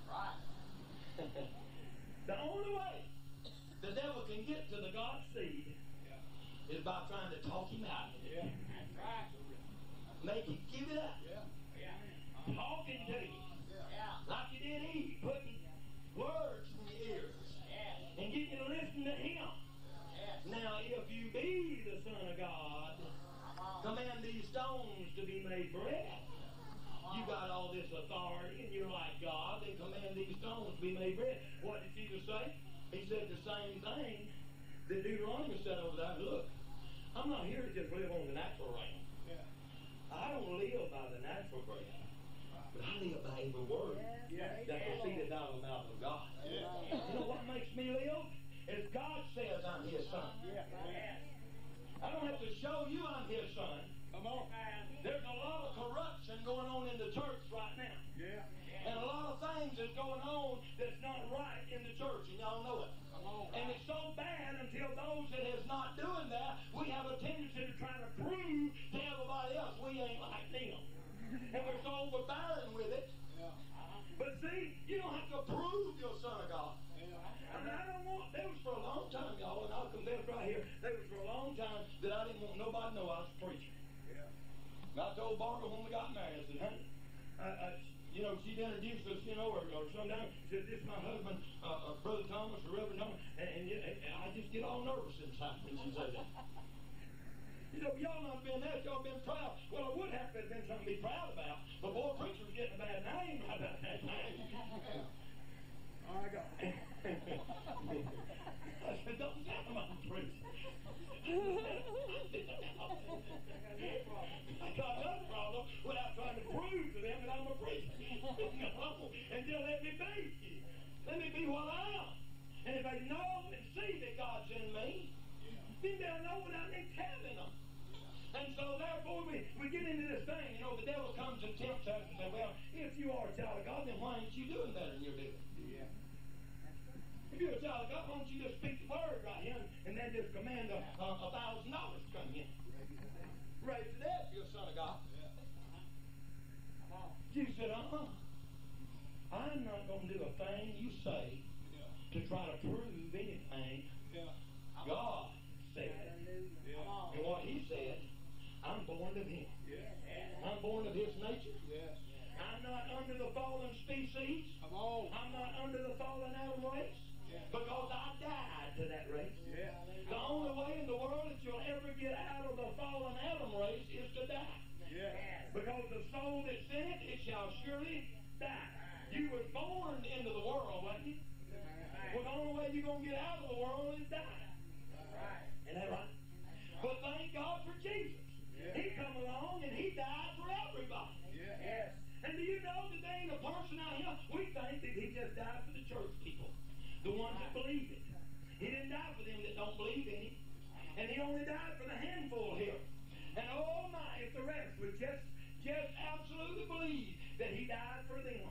The only way the devil can get to the God seed is by trying to talk him out of it. Make him give it up. Talking to you. Like you did Eve, putting words in your ears and getting you to listen to him. Now, if you be the Son of God, command these stones to be made bread. You got all this authority and you're like God, then command these stones to be made bread. What did Jesus say? He said the same thing that Deuteronomy said over there. Look, I'm not here to just live on the natural realm. I don't live by the natural bread, but I live by every word that proceedeth out of the mouth of God. You know what makes me live? Is God says I'm his son. I don't have to show you I'm his son. Come on. There's a lot of corruption going on in the church right now. Yeah. And a lot of things is going on that's not right in the church, and y'all know it. Come on. And it's so bad until those that is not doing that, we have a tendency to try to prove to everybody else we ain't like them. And we're so overbearing with it. Yeah. But see, you don't have to prove you're a son of God. Yeah. I mean, I don't want, there was for a long time, y'all, and I'll confess right here, there was for a long time that I didn't want nobody to know I was a preacher. Yeah. And I told Barbara when we got married, I said, honey, I, I, you know, she'd introduced us, you know, or, or sometime, she said, this is my husband, uh, uh, Brother Thomas, or Reverend Thomas, and, and, and I just get all nervous inside when she said that. You know, y'all not been there, y'all been proud. Well, it would have to have been something to be proud about, but boy, preacher's getting a bad name. How about that name? Oh, my God. Let me be what I am. And if they know and see that God's in me, then they'll know without me telling them. And so therefore we, we get into this thing, you know, the devil comes and tempts us and says, well, if you are a child of God, then why ain't you doing better than you're doing? Yeah. If you're a child of God, why don't you just speak the word right here and, and then just command a, a, a thousand dollars to come in? Raise to death, you're a son of God. You said, uh-uh. I'm not going to do a thing you say to try to prove anything. God said. And what he said, I'm born of him. I'm born of his nature. I'm not under the fallen species. I'm not under the fallen Adam race. Because I died to that race. The only way in the world that you'll ever get out of the fallen Adam race is to die. Because the soul that's in it, it shall surely die. You were born into the world, wasn't you? Well, the only way you're going to get out of the world is die. Isn't that right? But thank God for Jesus. He come along and he died for everybody. Yes. And do you know that there ain't a person out here, we think that he just died for the church people, the ones that believe it. He didn't die for them that don't believe in him. And he only died for the handful here. And oh my, if the rest would just, just absolutely believe that he died for them.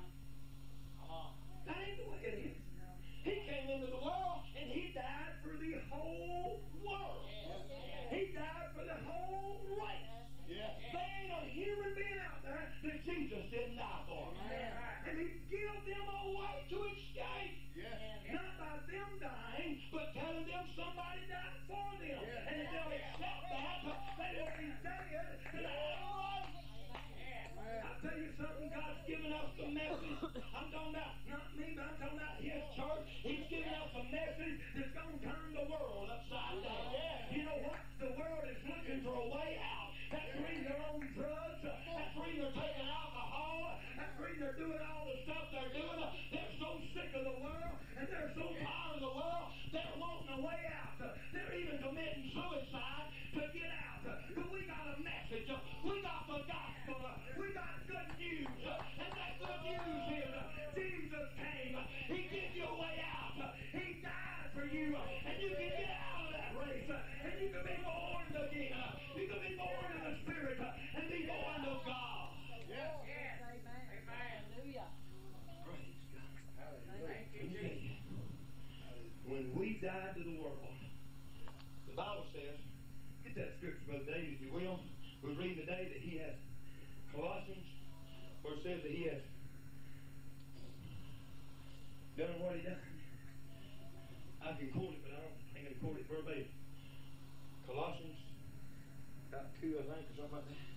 That ain't the way it is. He came into the world and he died for the whole world. He died for the whole race. There ain't a human being out there that Jesus didn't die for. And he gave them a way to escape. Not by them dying, but telling them somebody died for them. And if they'll accept that, they will be dead to the whole race. I'll tell you something, God's given us the message. I'm talking about, not me, but I'm talking about his church. He's given us a message that's going to turn the world upside down. You know what? The world is looking for a way out. That's the reason they're on drugs. That's the reason they're taking alcohol. That's the reason they're doing all the stuff they're doing. They're so sick of the world, and they're so tired of the world, they're wanting a way out. They're even committing suicide to get out. But we got a message. We got the gospel. We got good news. And that good news is Jesus came. He gives you a way out. He died for you. And you can get out of that race. And you can be born again. You can be born in the Spirit and be born of God. Yes. Yes. Amen. Hallelujah. Praise God. Hallelujah. When we died to the world, the Bible says, get that scripture, Brother David, if you will. We read today that he has Colossians, where it says that he has done what he done. I can quote it, but I don't think I can quote it verbatim. Colossians, about two, I think, or something like that.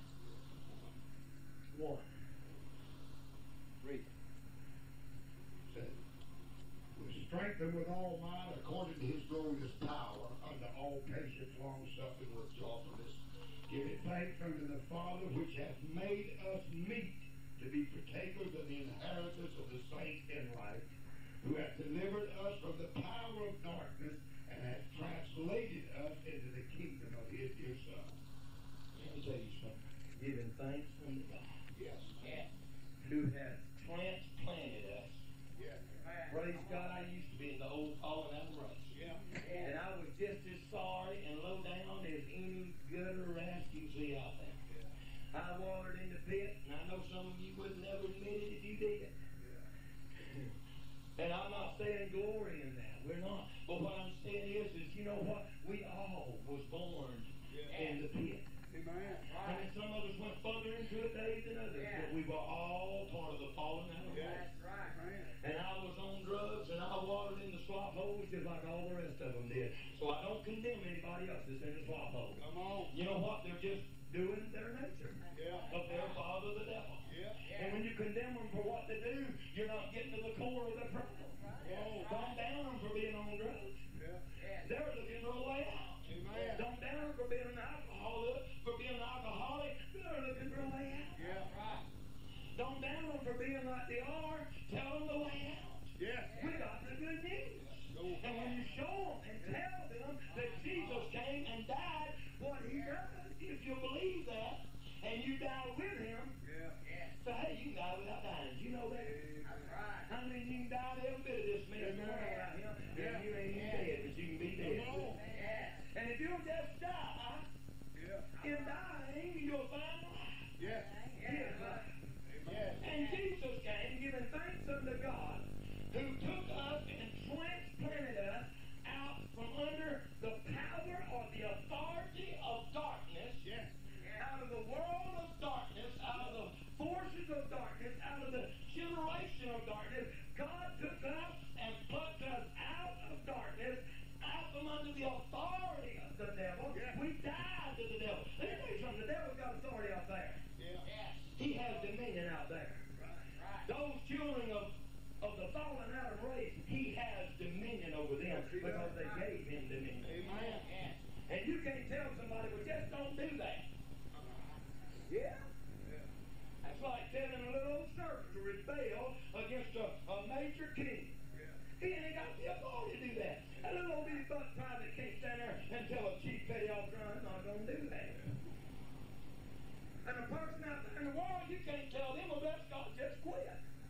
One. Read. Said, was strengthened with all might according to his glorious power, unto all patience, long suffering with joyfulness. Give it thanks unto the Father, which hath made us meet to be partakers of the inheritance of the saints in light, who hath delivered us from the power of darkness, and hath translated us into the kingdom of his dear Son. Let me tell you something. Giving thanks unto God. Yes. Yes. Who has transplanted us. Yes. Praise God, I used to be in the old fallen Adam race. Yeah. And I was just as sorry and low down as any gutter rat you see out there. Yeah. I watered in the pit, and I know some of you would never admit it if you did. Yeah. And I'm not saying glory in that. We're not. But what I'm saying is, is you know what? We all was born yeah. in the pit. Amen. I mean, some of us went further into it days than others, yeah. but we were all part of the fallen Adam. Yeah. That's right. And I was on drugs, and I watered in the slop holes just like all the rest of them did. So I don't condemn anybody else that's in the slop hole. Come on. You know what? They're just doing their nature yeah. of their father, the devil. Yeah. And when you condemn them for what they do, you're not getting to the core of the problem. Oh, don't down them for being on drugs. Yeah. They're looking for a way out. Amen. Don't down them for being an alcoholic, for being an alcoholic. They're looking for a way out. Yeah. Right. Don't down them for being like they are. Tell them the way out. Yes. We got the good news. And when you show them and tell them that Jesus came and died, what he does, if you believe that, and you every bit of this mess going on around here, and you ain't even dead, but you can be dead. And if you'll just die, in dying, you'll find life. Yes. Yes. And Jesus came giving thanks unto God, who took us and transplanted us out from under the power or the authority of darkness, Yes. out of the world of darkness, out of the forces of darkness, out of the generation of darkness. God took us and plucked us out of darkness, out from under the authority of the devil. Yeah. We died to the devil. Let me tell you something. The devil's got authority out there. Yeah. He has dominion out there. Those children of, of the fallen Adam race, he has dominion over them because they gave him dominion. Amen. And you can't tell somebody, well, just don't do that. Yeah? That's like telling a little old servant to rebel against a, a major king. He ain't got the authority to do that. A little old bitty buck private can't stand there and tell a chief petty officer, I'm not going to do that. And a person out there in the world, you can't tell them, well, that's God, just quit.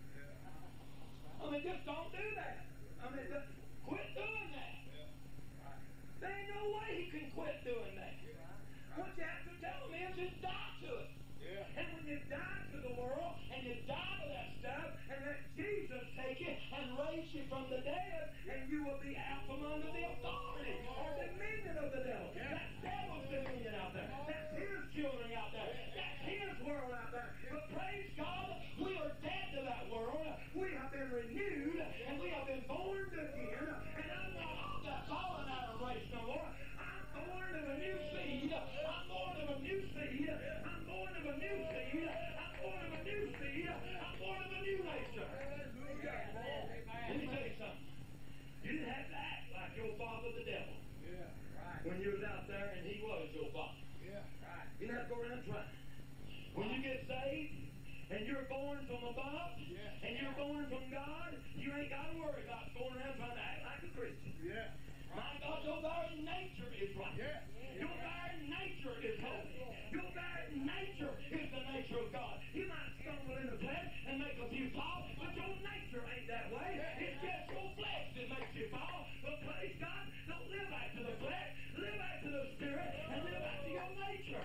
I mean, just don't do that. I mean, just quit doing that. There ain't no way he can quit doing that. What you have to tell him is just die to it. And when you die to the world, and you die to that stuff, and let Jesus take it and raise you from the dead, and you will be out from under the authority or dominion of the devil. That's devil's dominion out there. That's his children out there. That's his world out there. But praise God, we are dead to that world. We have been renewed, and we have been born again. And I'm not of that fallen out of race no more. I'm born of a new seed. I'm born of a new seed. I'm born of a new seed. I'm born of a new seed. I'm born of a new nature. Let me tell you something. You didn't have to act like your father, the devil, when you was out there and he was your father. You didn't have to go around trying. When you get saved and you're born from above and you're born from God, you ain't got to worry about going around trying to act like a Christian. My God, your very nature is right. Your very nature is holy. Your very nature is the nature of God. You might stumble in the flesh and make a few fall, but your nature ain't that way. It's just your flesh that makes you fall. But praise God, don't live after the flesh. Live after the Spirit and live after your nature.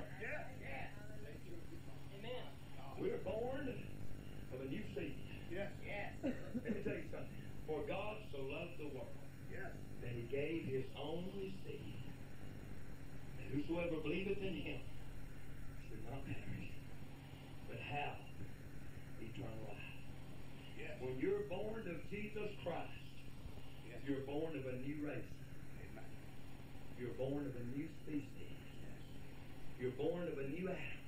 Amen. We're born of a new seed. Let me tell you something. For God so loved the world that he gave his only seed, that whosoever believeth in him should not perish, but have eternal life. When you're born of Jesus Christ, you're born of a new race. You're born of a new species. You're born of a new Adam.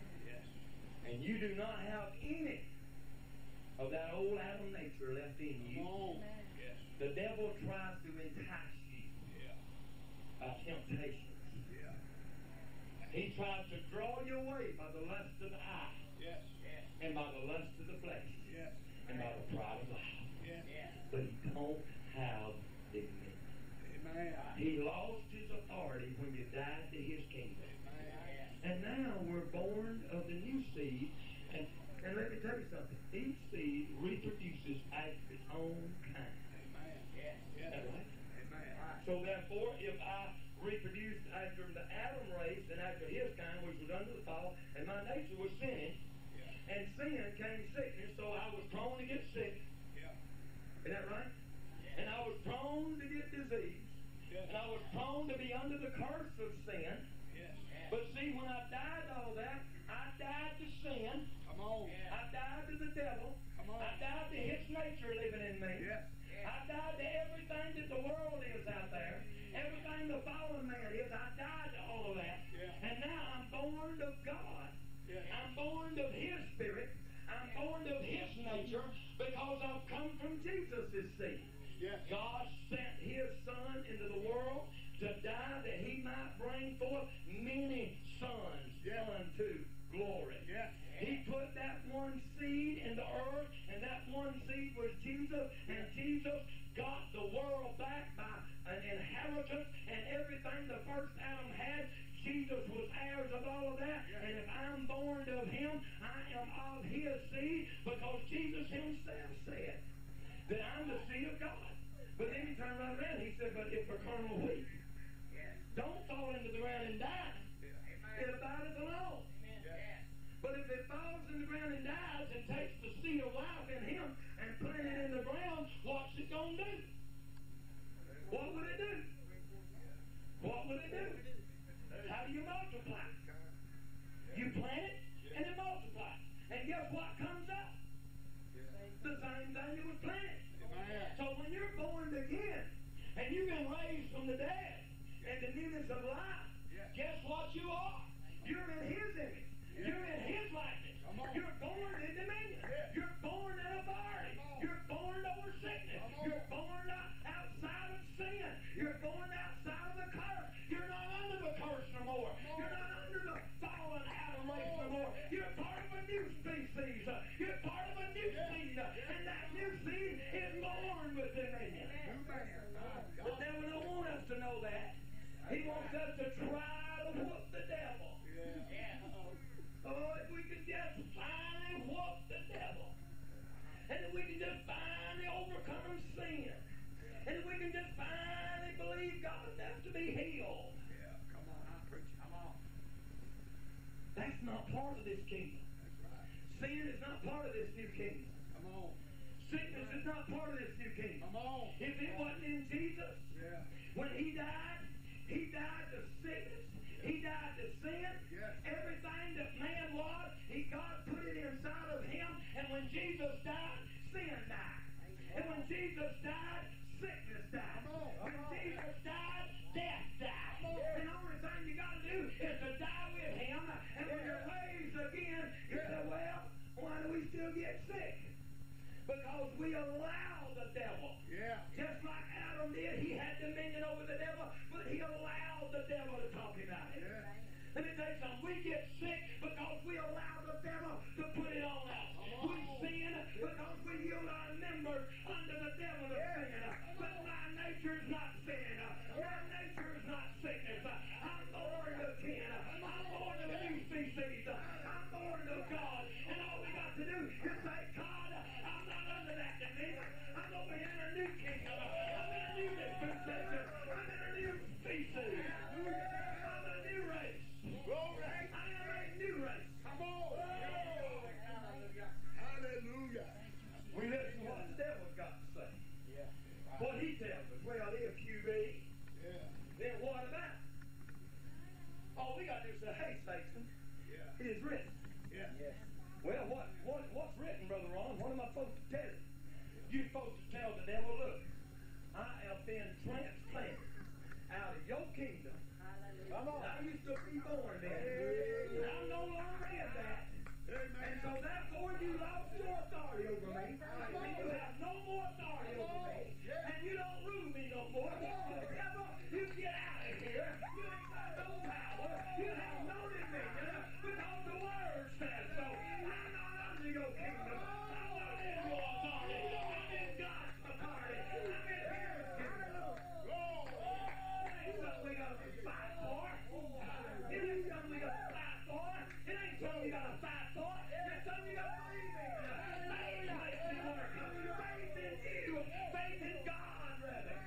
And you do not have any of that old Adam nature left in you. The devil tries to entice you by temptations. He tries to draw you away by the lust of the eye, and by the lust of the flesh, and by the pride of life. But he don't have dominion. He lost his authority when you died to his kingdom. And now we're born of the new seed. And, and let me tell you something. Each seed reproduces after its own kind. Is that right? So therefore, if I reproduced after the Adam race and after his kind, which was under the fall, and my nature was sinning, and sin came sickness, so I was prone to get sick. Is that right? And I was prone to get disease. And I was prone to be under the curse of sin. But see, when I died to all that, I died to sin. I died to the devil. I died to his nature living in me. I died to everything that the world is out there. Everything the fallen man is. I died to all of that. And now I'm born of God. I'm born of his spirit. I'm born of his nature because I've come from Jesus' seed. God sent his son into the world to die that he might bring forth many sons unto glory. He put that one seed in the earth, and that one seed was Jesus, and Jesus got the world back by an inheritance, and everything the first Adam had, Jesus was heirs of all of that. And if I'm born of him, I am of his seed, because Jesus himself said that I'm the seed of God. But then he turned right around and he said, but if a kernel of wheat don't fall into the ground and die, it abideth alone. But if it falls in the ground and dies and takes the seed of life in him and plant it in the ground, what's it going to do? What would it do? What would it do? How do you multiply? You plant it and it multiplies. And guess what comes up? The same thing that was planted. So when you're born again and you've been raised from the dead and the newness of life, guess what you are? You're in his image. You're in his likeness. You're born in dominion. You're born in authority. You're born over sickness. You're born outside of sin. You're born outside of the curse. You're not under the curse no more. You're not under the fallen Adam race no more. You're part of a new species. You're part of a new seed. And that new seed is born within me. The devil don't want us to know that. He wants us to try to whoop the devil. Oh, if we can just finally whoop the devil. And if we can just finally overcome sin. And if we can just finally believe God enough to be healed. Yeah, come on, I'm preaching. Come on. That's not part of this kingdom. That's right. Sin is not part of this new kingdom. Come on. Sickness is not part of this new kingdom. Come on. If it wasn't in Jesus, Yeah. when he died, he died to sickness. He died to sin. Yes. Everything that man was, he, God put it inside of him. And when Jesus died, sin died. And when Jesus died, sickness died. Come on, come When on. Jesus died, death died. And the only thing you got to do is to die with him. And when you're raised again, you say, well, why do we still get sick? Because we allow the devil. Yeah. Just like Adam did, he had dominion over the devil, but he allowed the devil to talk him out. Yeah. Let me tell you something. We get sick because we allow the devil to put it on us. We sin because we yield our members under the devil of sin. But my nature is not sin. My nature is not sickness. I'm born again. I'm born of a new species. I'm born of God. And all we got to do is say, God, I'm not under that dominion. I'm over here in a new kingdom. I'm in a new dispensation. I'm in a new species. I'm a new race. Glory. I'm in a new race. Come on. Hallelujah. We listen to what the devil's got to say. Yeah. What he tells us. Well, if you be, Yeah. then what about? All we got to do is say, hey, Satan, Yeah. it is written. Yeah. Well, what, what what's written, Brother Ron? What am I supposed to tell you? You're supposed to tell the devil, look, I have been transplanted out of your kingdom. Come on. I used to be born there. I'm no longer in that. Amen. And so therefore you lost your authority over me. And you have no more authority over me. And you don't rule me no more. The devil, you get out of here. You ain't got no power. You have no dominion because the word says so. I'm not under your kingdom. I'm not in your authority. I'm in God's authority. I'm in his kingdom. It ain't something we got to fight for. It ain't something we got to fight for. It ain't something you got to fight for. It's something you got to believe in. Faith makes it work. Faith in you. Faith in God, rather.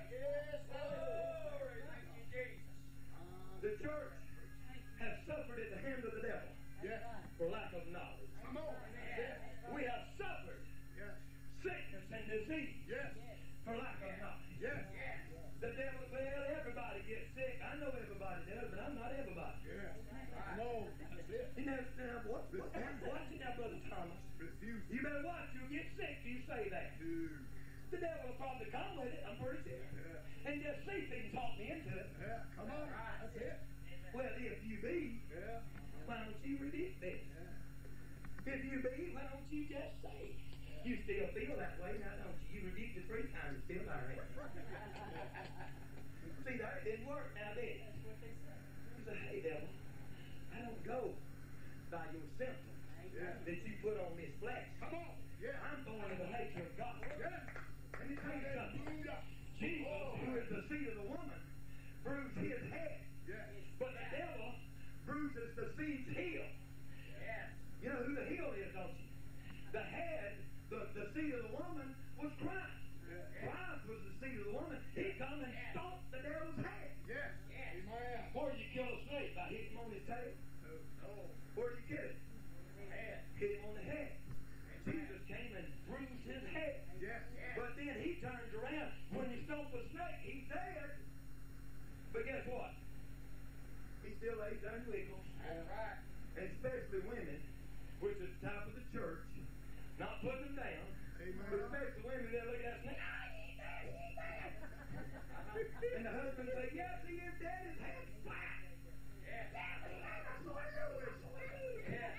The church has suffered at the hand of the devil Yeah. for lack of knowledge. Come on. We have suffered Yes. sickness and disease Yes. for lack of knowledge. Yes. The devil, well, everybody gets sick. I know everybody does, but I'm not everybody. Yeah. Come on. That's it. You know, now, what, what, watch it now, Brother Thomas. Refuse You better watch. You'll get sick if you say that. to. The devil will probably come with it, I'm pretty sure. Yeah. And just see if he can talk me into it. Yeah. Come on. That's it. Well, if you be, Yeah. why don't you rebuke this? Yeah. If you be, why don't you just say? You still feel that way, now don't you? You rebuked it three times, it's still not right. See, that didn't work now, did it? You say, hey, devil, I don't go by your symptoms Yeah. that you put on this flesh. Come on. Yeah. I'm born of the nature of God. Yeah. Let me tell you something. Hallelujah. Jesus, who is the seed of the woman, bruised his head. Yes. But the devil bruises the seed's heel. You know who the heel is, don't you? The head, the, the seed of the woman, was Christ. still lays down wiggles. That's right. And especially women, which is the top of the church, not putting them down. Amen. But especially women, they'll look at us and say, "Ah, he's dead, he's dead." And the husband say, "Yes, he is dead, his head's flat." Yeah. "Yeah, but he has a swallow, it's sweet." Yeah.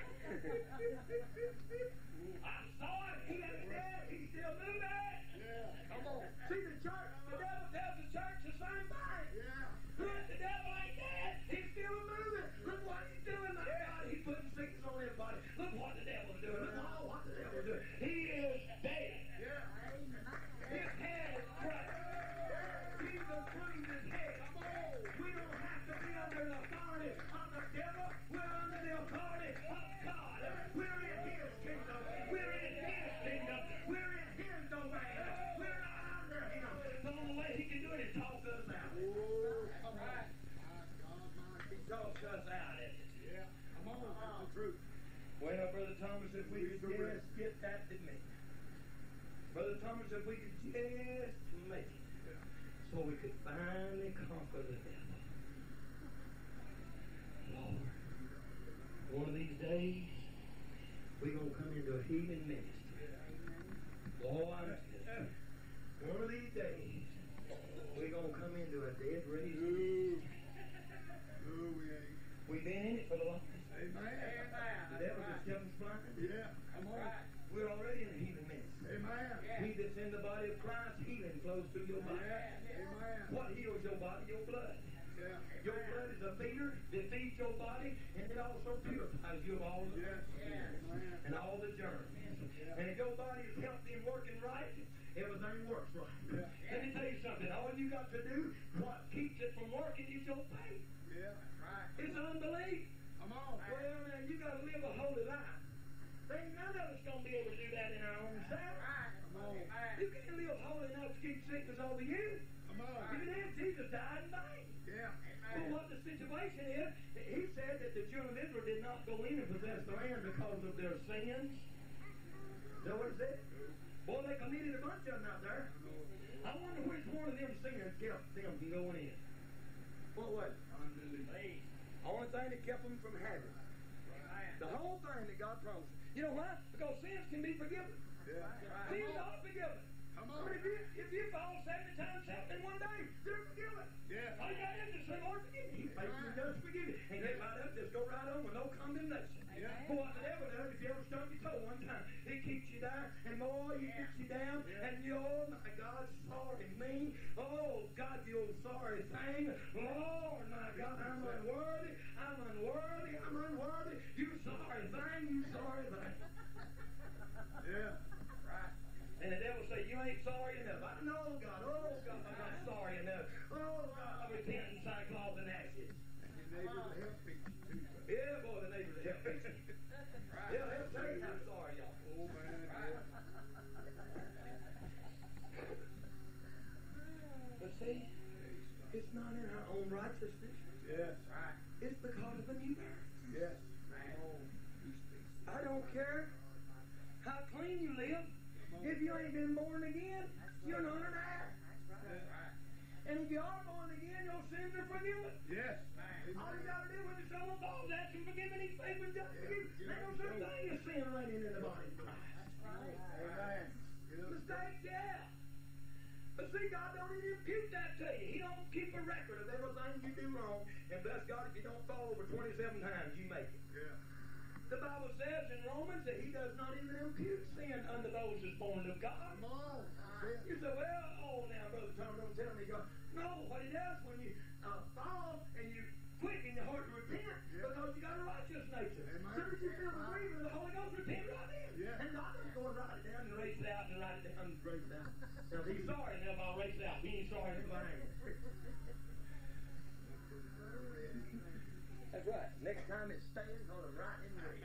I saw it, he ain't dead, he's still moving. Yeah. Come on. See, the church, the devil tells the church the same thing. Yeah. Look, the devil ain't dead. He's still moving. Look what he's doing, my God. He's putting sickness on everybody. Look what the devil's doing. Look oh, what the devil's doing. He is dead. Yeah. His head is crushed. Jesus bruised his head. Come on. We don't have to be under the authority of the devil. We're under the authority of God. We're in his kingdom. We're in his kingdom. We're in his domain. We're not under him. The only way he can do it is talk us out. Oh, come on. Right. He talks us out of it. Yeah. Come on. That's the truth. Well, Brother Thomas, if we could just get that to me. Brother Thomas, if we could just make it. So we could finally conquer the devil. Lord, one of these days, we're going to come into a healing ministry. Boy, I'm telling you, one of these days, we're going to come into a dead raised Ooh. Ooh, we ain't. We've been in it for the longest. Amen. The devil just kept us blind. Yeah. Come on. Right. We're already in the healing ministry. Amen. Yeah. He that's in the body of Christ, healing flows through your body. Yeah. Amen. What heals your body? Your blood. Yeah. Your blood is a feeder that feeds your body, and it also purifies you of all the Yes. sins and all the germs. Yeah. And if your body is healthy and working right, everything works right. Yeah. Let me tell you something. All you got to do, what keeps it from working is your faith. Yeah. Right. It's unbelief. Come on. Well, now you got to live a holy life. There ain't none of us going to be able to do that in our own self. Right. Come on. You can't live holy enough to keep sickness over you. Come on. Even if Jesus died in vain. Yeah. Well, what the situation is, he said that the children of Israel did not go in and possess the land because of their sins. Is that what it said? Boy, they committed a bunch of them out there. I wonder which one of them sins kept them from going in. What was it? Please. Only thing that kept them from having it. Amen. The whole thing that God promised. You know why? Because sins can be forgiven. Yeah. Sins are forgiven. Come I on. mean, if you, if you fall seventy times seven in one day, they're forgiven. Yeah. All you got to do is say, Lord, forgive me. He's faithful and just forgive me. And get right up, just go right on with no condemnation. Yeah. But what the devil does, if you ever stub your toe one time, he keeps you there, and boy, he gets you down, Yeah. and you, oh my God, sorry me. Oh God, you old sorry thing. Lord, my God, I'm unworthy. I'm unworthy. I'm unworthy. You sorry thing. You sorry thing. Yeah. Right. And the devil say, you ain't sorry enough. I know, God. Oh, God, I'm not sorry enough. Oh, God, I repent in sackcloth and ashes. Your neighbors will help preach too. Yeah, boy, the neighbors will help me. Right. Yeah, they'll tell you how sorry y'all. Oh, man. Right. But see, it's not in our own righteousness. Yes. Right. It's because of the new birth. Yes. I don't care how clean you live. If you ain't been born again, you're not an heir. Right. And if you are born again, your sins are forgiven. Yes. All you got to do when someone falls, ask him forgiven. He's faithful and just forgiven. There ain't no such thing as sin reigning in the body of Christ. Amen. Mistakes, yeah. But see, God don't even impute that to you. He don't keep a record of everything you do wrong. And bless God, if you don't fall over twenty-seven times, you make it. Yeah. The Bible says in Romans that he does not even impute sin unto those who's born of God. Come on. You say, well, oh, now, Brother Tom, don't tell me God. No, what he does when you uh, fall and you quit in your heart to repent Yeah. because you got a righteous nature. Amen. As soon as you feel the grieving of the Holy Ghost, repent right then. Yeah. And God doesn't go and write it down and erase it out and write it down and erase it out. Now, if he's sorry, then I'll erase it out. He ain't sorry for mine. That's right. Next time it stands on a right in red.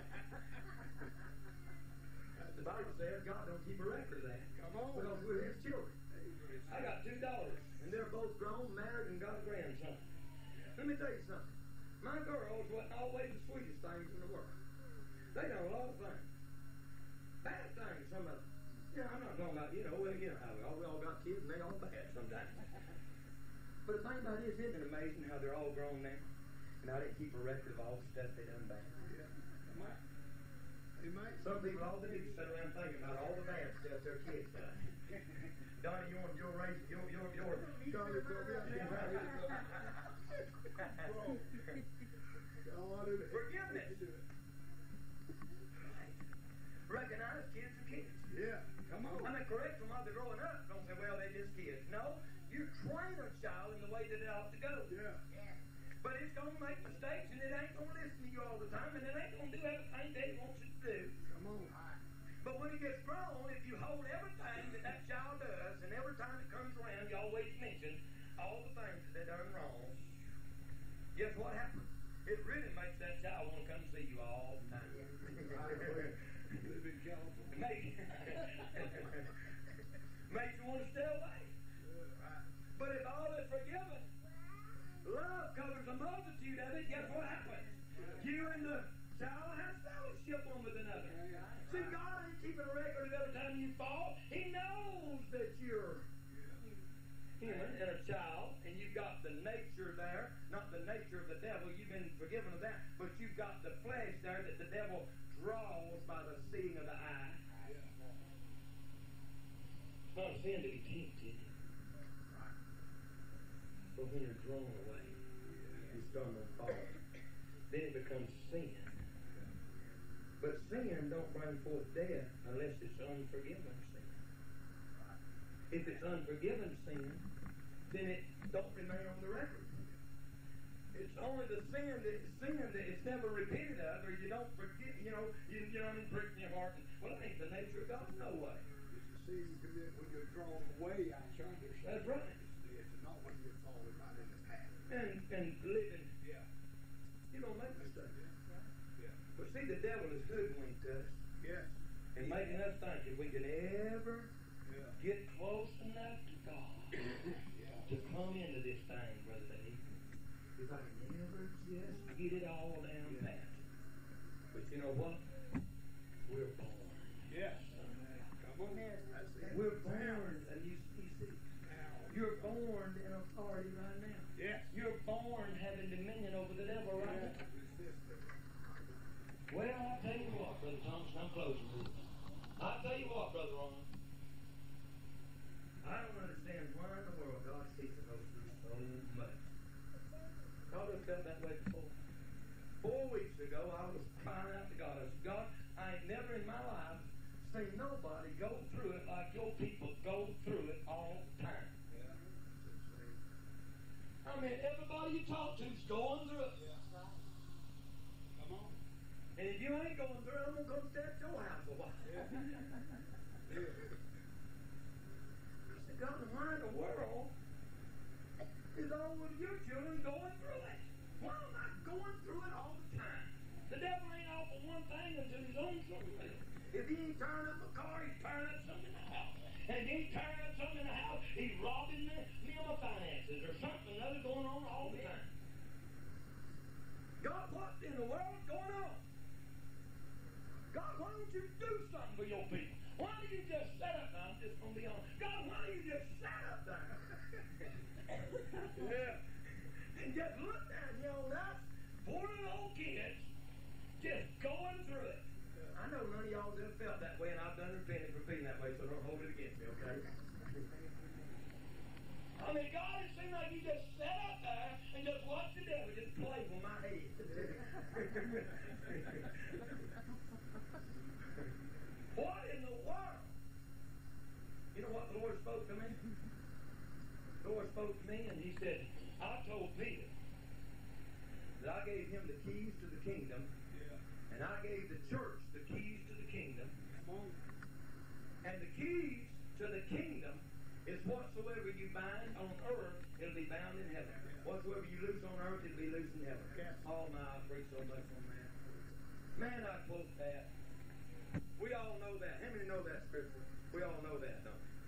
The Bible says God don't keep a record of that. Come on. Because we're his children. I got two daughters, and they're both grown, married, and got a grandson. Let me tell you something. My girls wasn't always the sweetest things in the world. They done a lot of things. Bad things, some of them. Yeah, I'm not talking about, you know, well, you know how we all, we all got kids, and they all bad sometimes. But the thing about it is, isn't it amazing how they're all grown now? And I didn't keep a record of all the stuff they done bad. Yeah. Amen. Amen. Some people, all they do is sit around thinking about all the bad stuff their kids done. Donnie, you want your race, your, your, your. Donnie, go get me. Forgiveness. Recognize kids are kids. Yeah, come on. I mean, correct them while they're growing up. Don't say, well, they're just kids. No, you train a child in the way that it ought to go. Yeah. But it's going to make mistakes, and it ain't going to listen to you all the time, and it ain't going to do everything that it wants it to do. Come on. But when it gets grown, if you hold everything that that child does, and every time it comes around, you always mention all the things that they done wrong, guess what happens? It really makes that child want to come see you all the time. Live in California. Makes, makes you want to stay away. But if all is forgiven, love covers a multitude of it, guess what happens? You and the child have fellowship one with another. See, God ain't keeping a record of every time you fall. He knows that you're human and a child, and you've got the nature there, not the nature of the devil. You've been forgiven of that, but you've got the flesh there that the devil draws by the seeing of the eye. It's not a sin to be tempted, but when you're drawn away, you stumble and fall. Then it becomes sin. But sin don't bring forth death unless it's unforgiven sin. If it's unforgiven sin, then it don't remain on the record. It's only the sin that sin that it's never repented of, or you don't forget, you know, you, you know, in prison your heart. And, well, that ain't the nature of God. No way. It's a sin you commit when you're drawn away out your understanding. That's right. It's not when you're falling right in the path. And and living, Yeah. you don't make mistakes. Yeah. But see, the devil is hoodwinked us Yes. and making us think if we can ever Yeah. get close enough to God Yeah. to come into this thing, Brother Dave. If I can never just get it all down pat. But you know what? We're born. Yes. Come on. That's it. We're born, and you, you see, you're born in authority right now. Yes. You're born having dominion over the devil right now. Well, I'll tell you what, Brother Thompson, I'm closing with this. I'll tell you what, Brother Ron. I don't understand why in the world God sees us through so much. God has felt that way before. Four weeks ago, I was crying out to God. I said, God, I ain't never in my life seen nobody go through it like your people go through it all the time. I mean, everybody you talk to is going through it. Come on. And if you ain't going through it, I'm going to come stay at your house a while. I said, God, why in the world is all of your children going through it? Why am I going through it all the time? The devil ain't off of one thing until he's on something. If he ain't tearing up a car, he's tearing up something in the house. And if he ain't tearing up something in the house, he's robbing me, me of my finances or something other going on all the time. God, what in the world's going on? God, why don't you do something for your people? Why do you just sit up there? I'm just going to be honest. God, why do you just sit up there? Yeah. And just look down here on us, four little old kids, just going through it. I know none of y'all have ever felt that way, and I've done repented for being that way, so don't hold it against me, okay? I mean, God, it seems like you just sat up there and just watched the devil just play with my head. What in the world? You know what the Lord spoke to me? The Lord spoke to me and he said, I told Peter that I gave him the keys to the kingdom, yeah. And I gave the church the keys to the kingdom. And the keys to the kingdom is whatsoever you bind on earth, it'll be bound in heaven. Whatsoever you loose on earth, it'll be loose in heaven. Yeah. Oh my, I preach so much on that. Man, I quote that. We all know that. How many know that scripture? We all know that, don't we?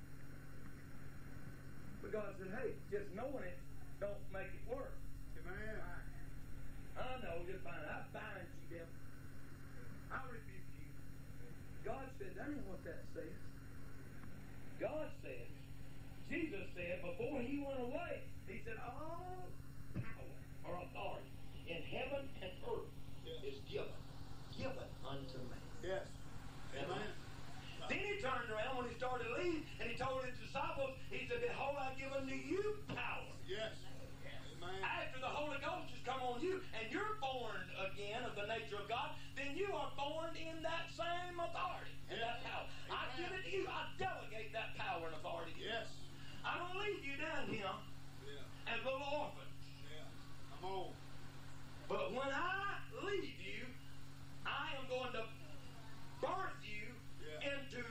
But God said, hey, just knowing it don't make it work. Amen. I know, just fine. I bind you, devil. I rebuke you. God said, that ain't what that says. God says, Jesus said before he went away, he said, all power or authority in I give unto you power. Yes. Amen. After the Holy Ghost has come on you and you're born again of the nature of God, then you are born in that same authority and that power. I Amen. give it to you. I delegate that power and authority to you. Yes. I don't leave you down here Yeah. as little orphans. Yeah. Come on. But when I leave you, I am going to birth you Yeah. into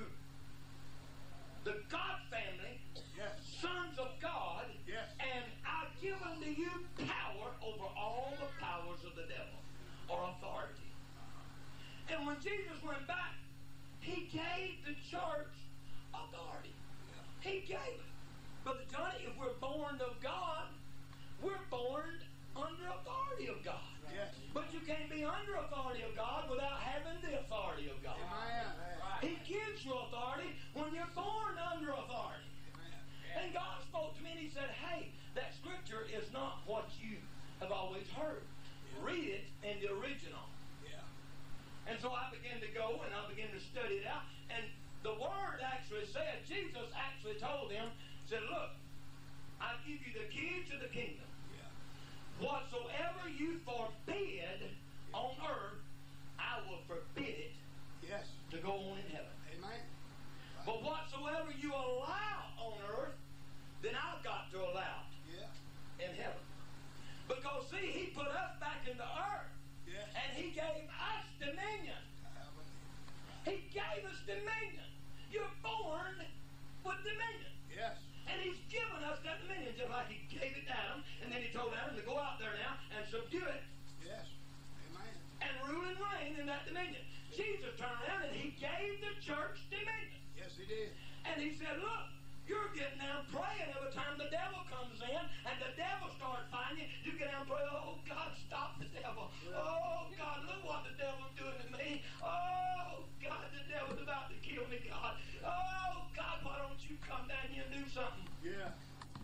the God family, Yes. sons of God, Yes. and I give unto you power over all the powers of the devil, or authority. And when Jesus went back, he gave the church authority. He gave it. Brother Johnny, if we're born of God, we're born under authority of God. Yes. But you can't be under authority of God without having the authority of God. Amen. He gives you authority when you're born under authority. And God spoke to me and he said, hey, that scripture is not what you have always heard. Read it in the original. Yeah. And so I began to go and I began to study it out. And the word actually said, Jesus actually told them, said, look, I give you the keys to the kingdom. Yeah. Whatsoever you forbid on earth, I will forbid it Yes. to go on in heaven. Amen. But whatsoever you allow on earth, then I've got to allow Yeah. in heaven. Because see, he put us back in the earth. Yes. And he gave us dominion. He gave us dominion. You're born with dominion. Yes. And he's given us that dominion, just like he gave it to Adam, and then he told Adam to go out there now and subdue it Yes. Amen. and rule and reign in that dominion. Jesus turned around and he gave the church dominion. Yes, he did. And he said, look, you're getting down praying every time the devil comes in, and the devil starts fighting you. You get down and pray, oh, God, stop the devil. Oh, God, look what the devil's doing to me. Oh, God, the devil's about to kill me, God. Oh, God, why don't you come down here and do something? Yeah.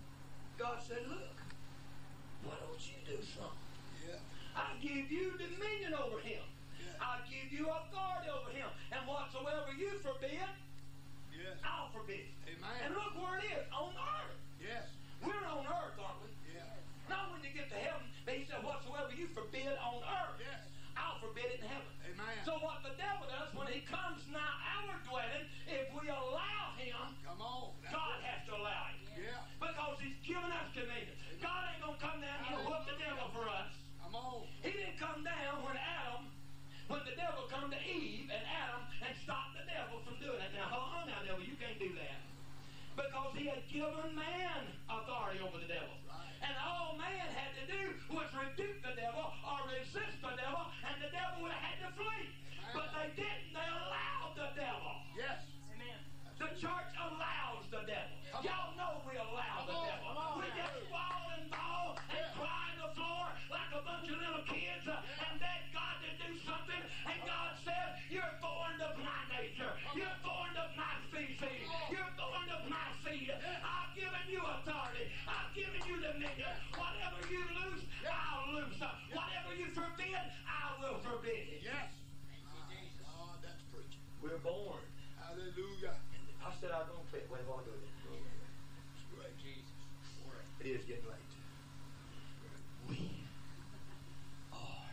God said, look, why don't you do something? Yeah. I give you dominion over him. Yeah. I give you authority over him. And whatsoever you forbid, Yes. I'll forbid. Amen. And look where it is, on earth. Yes. We're on earth, aren't we? Yeah. Not when you get to heaven, but he said, whatsoever you forbid on earth, Yes. I'll forbid it in heaven. Amen. So what the devil does when he comes now our dwelling, if we allow him, Come on. God has to allow it. Yeah. Because he's given us dominion. God ain't going to come down here and whoop the devil for us. Come on. He didn't come down when Adam, when the devil come to Eve and Adam and stop the devil from doing it. Now, hold on now, devil, you can't do that. Because he had given man authority over the devil. And all man had to do was rebuke the devil or resist the devil, and the devil would have had to flee. But they didn't. They allowed the devil. Yes. Amen. The church allows the devil. Come Y'all know we allow Come the on, devil. come on. We just fall and bawl and Yeah. cry on the floor like a bunch of little kids uh, and beg God to do something. And God said, you're born of my nature. You're born of my species. You're born of my seed. I've given you authority. I've given you dominion. Whatever you loose, I'll loose. Whatever you forbid, I will forbid. Yes. Oh, that's preaching. We're born. Hallelujah. I said I was going to quit. Wait, while I go there. It's great. Jesus. It is getting late. We are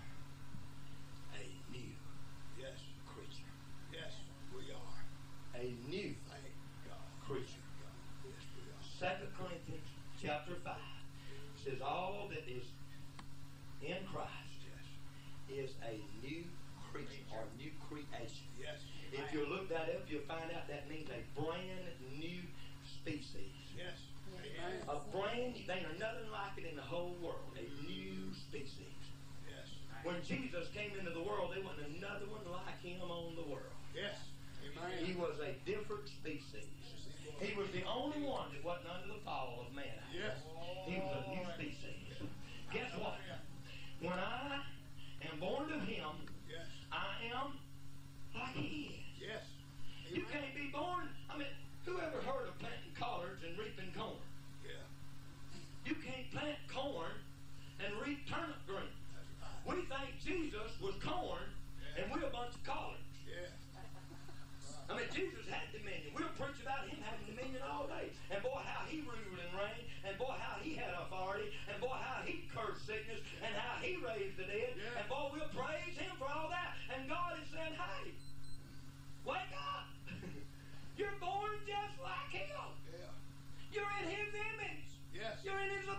a new Yes. creature. Yes. We are. A new Thank God. creature. God. Yes, we are. Second Corinthians chapter five says all that is in Christ Yes. is a new creature or new creation. Yes. If you look that up, you'll find out that means a brand new species. Yes. Amen. A brand, they are nothing like it in the whole world. A new species. Yes. When Jesus came into the world, there wasn't another one like him on the world. Yes. Amen. He was a different species. He was the only one that wasn't under the fall of man. Yes. He was a new species. Guess what? When I am born of him, Yes. I am like he is. Yes. You can't be born. I mean, who ever heard of planting collards and reaping corn? Yeah. You can't plant corn and reap turnip green. That's right. We think Jesus was corn and we're a bunch of collards. Yeah. I mean, Jesus had dominion. We'll preach about him having dominion all day. And boy, how he ruled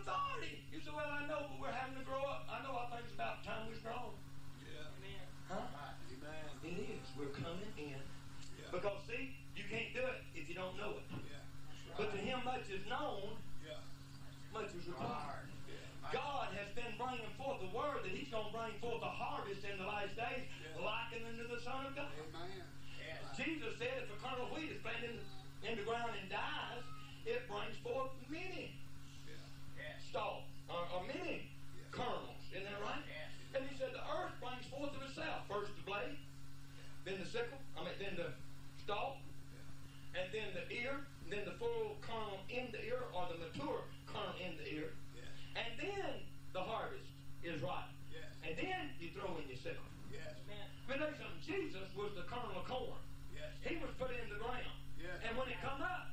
authority. You say, well, I know, but we're having to grow up. I know I think it's about time we're grown. Yeah. Huh? Amen. It is. We're coming in. Yeah. Because, see, you can't do it if you don't know it. Yeah. That's But to right. him much is known, Yeah. much is required. Yeah. God has been bringing forth the word that he's going to bring forth a harvest in the last days, Yeah. likened unto the Son of God. Amen. Jesus said if a kernel of wheat is planted in, in the ground and dies, it brings forth many Yeah. stalks, or, or many Yeah. kernels. Isn't that right? Yeah. And he said the earth brings forth of itself. First the blade, then the sickle, I mean, then the stalk, and then the ear, and then the full kernel in the ear, or the mature kernel in the ear. Yeah. And then the harvest is ripe. Yes. And then you throw in your sickle. Yes. But there's something. Jesus was the kernel of corn. Yes. He was put in the ground. Yes. And when it come up,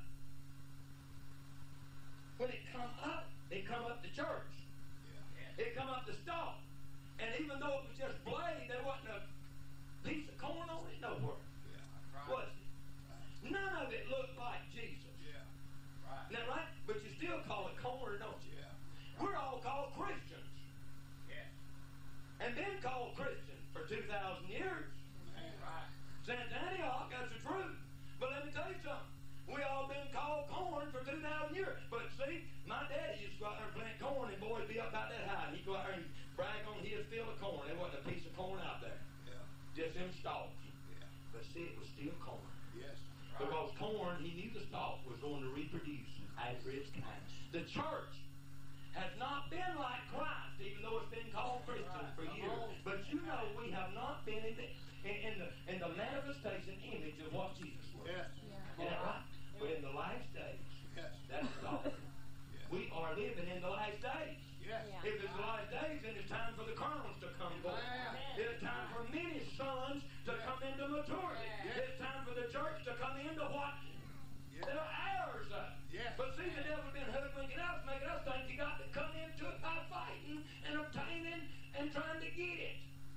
when it come up, it come up the church. Yeah. It come up the stalk. And even though it was just blade, there wasn't a piece of corn on it nowhere. Yeah. Was it? None of it looked like Jesus. Yeah. Isn't that right? But you still call it corn, don't you? Yeah. We're all called Christians. Yeah. And been called Christians for two thousand years. Man. Saint Antioch, that's the truth. But let me tell you something. We all been called corn for two thousand years. But see, my daddy used to go out there and plant corn, and boys be up about that high. He'd go out there and brag on his field of corn. There wasn't a piece of corn out there. Yeah. Just them stalks. Yeah. But see, it was still corn. Yes. Because corn, he knew the stalk was going to reproduce after its kind. The church has not been like Christ, even though it's been called Christian for years. But you know we have not been in the, in, in the, in the manifestation image of what Jesus was. Yes. Isn't that right? But in the last days, Yes. that's all. Yes. We are living in the last days. Yes. Yeah. If it's the last days, then it's time for the kernels to come forth. Amen. It's time for many sons to come into maturity. Yes. It's time for the church to come into what Yes. they're heirs of. Yes. But see, the devil's been hoodwinking us, making us think you got to come into it by fighting and obtaining and trying to get it.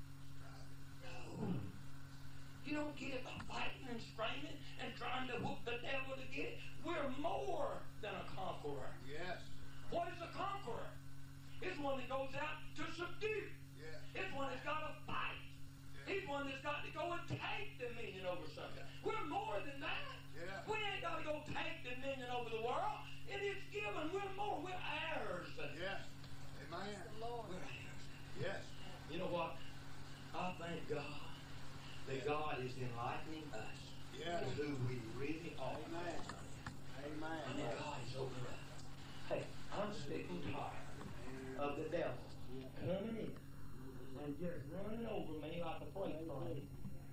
No. You don't get it by fighting and screaming and trying to whoop the devil to get it. We're more than a conqueror. Yes. What is a conqueror? It's one that goes out to subdue. Yes. It's one that's got to fight. He's one that's got to go and take dominion over something. We're more than that. Yeah. We ain't got to go take dominion over the world. It is given. We're more. We're heirs. Yes. Amen. Lord. We're heirs. Yes. You know what? I thank God that God is enlightening us Yes. to who we really are. Amen. And Amen. that God is over us. Hey, I'm sick and tired of the devil coming in and just running over me like a freight train.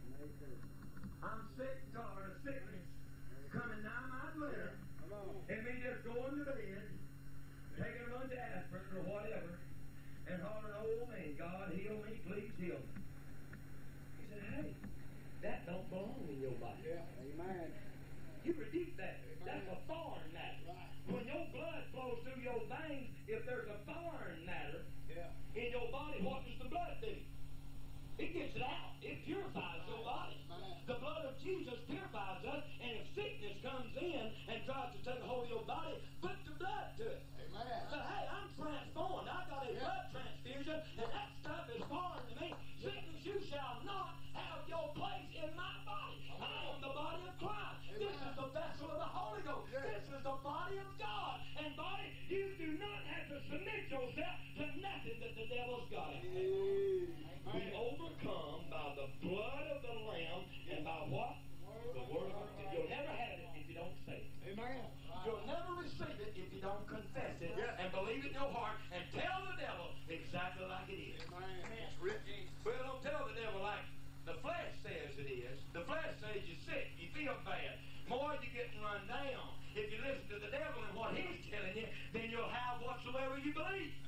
I'm sick and tired of sickness coming down my bladder and me just going to bed, taking a bunch of aspirin or whatever, and hollering, oh man, God heal me, please heal me. He said, hey, that don't belong in your body. Yeah. Amen. You rebuke that. That's a foreign matter. When your blood flows through your veins, if there's a foreign matter Yeah. in your body, what does the blood do? It gets it out. It purifies your body. The blood of Jesus purifies us, and if sickness comes in and tries to take a hold of your body, put the blood to it. Amen. Say, hey, I'm transformed. I got a Yeah. blood transfusion, and that stuff is foreign to me. Sickness, you shall not have your place in my body. I am the body of Christ. This is the vessel of the Holy Ghost. Yeah. This is the body of God. And body, you do not have to submit yourself to nothing that the devil's got in you. We overcome by the blood of the Lamb and by what? The word of God. You'll never have it if you don't say it. Amen. You'll never receive it if you don't confess it Yeah. and believe it in your heart and tell the devil exactly like it is. Amen. It's written. Well, don't tell the devil like the flesh says it is. The flesh says you're sick, you feel bad. More you're getting run down. If you listen to the devil and what he's telling you, then you'll have whatsoever you believe.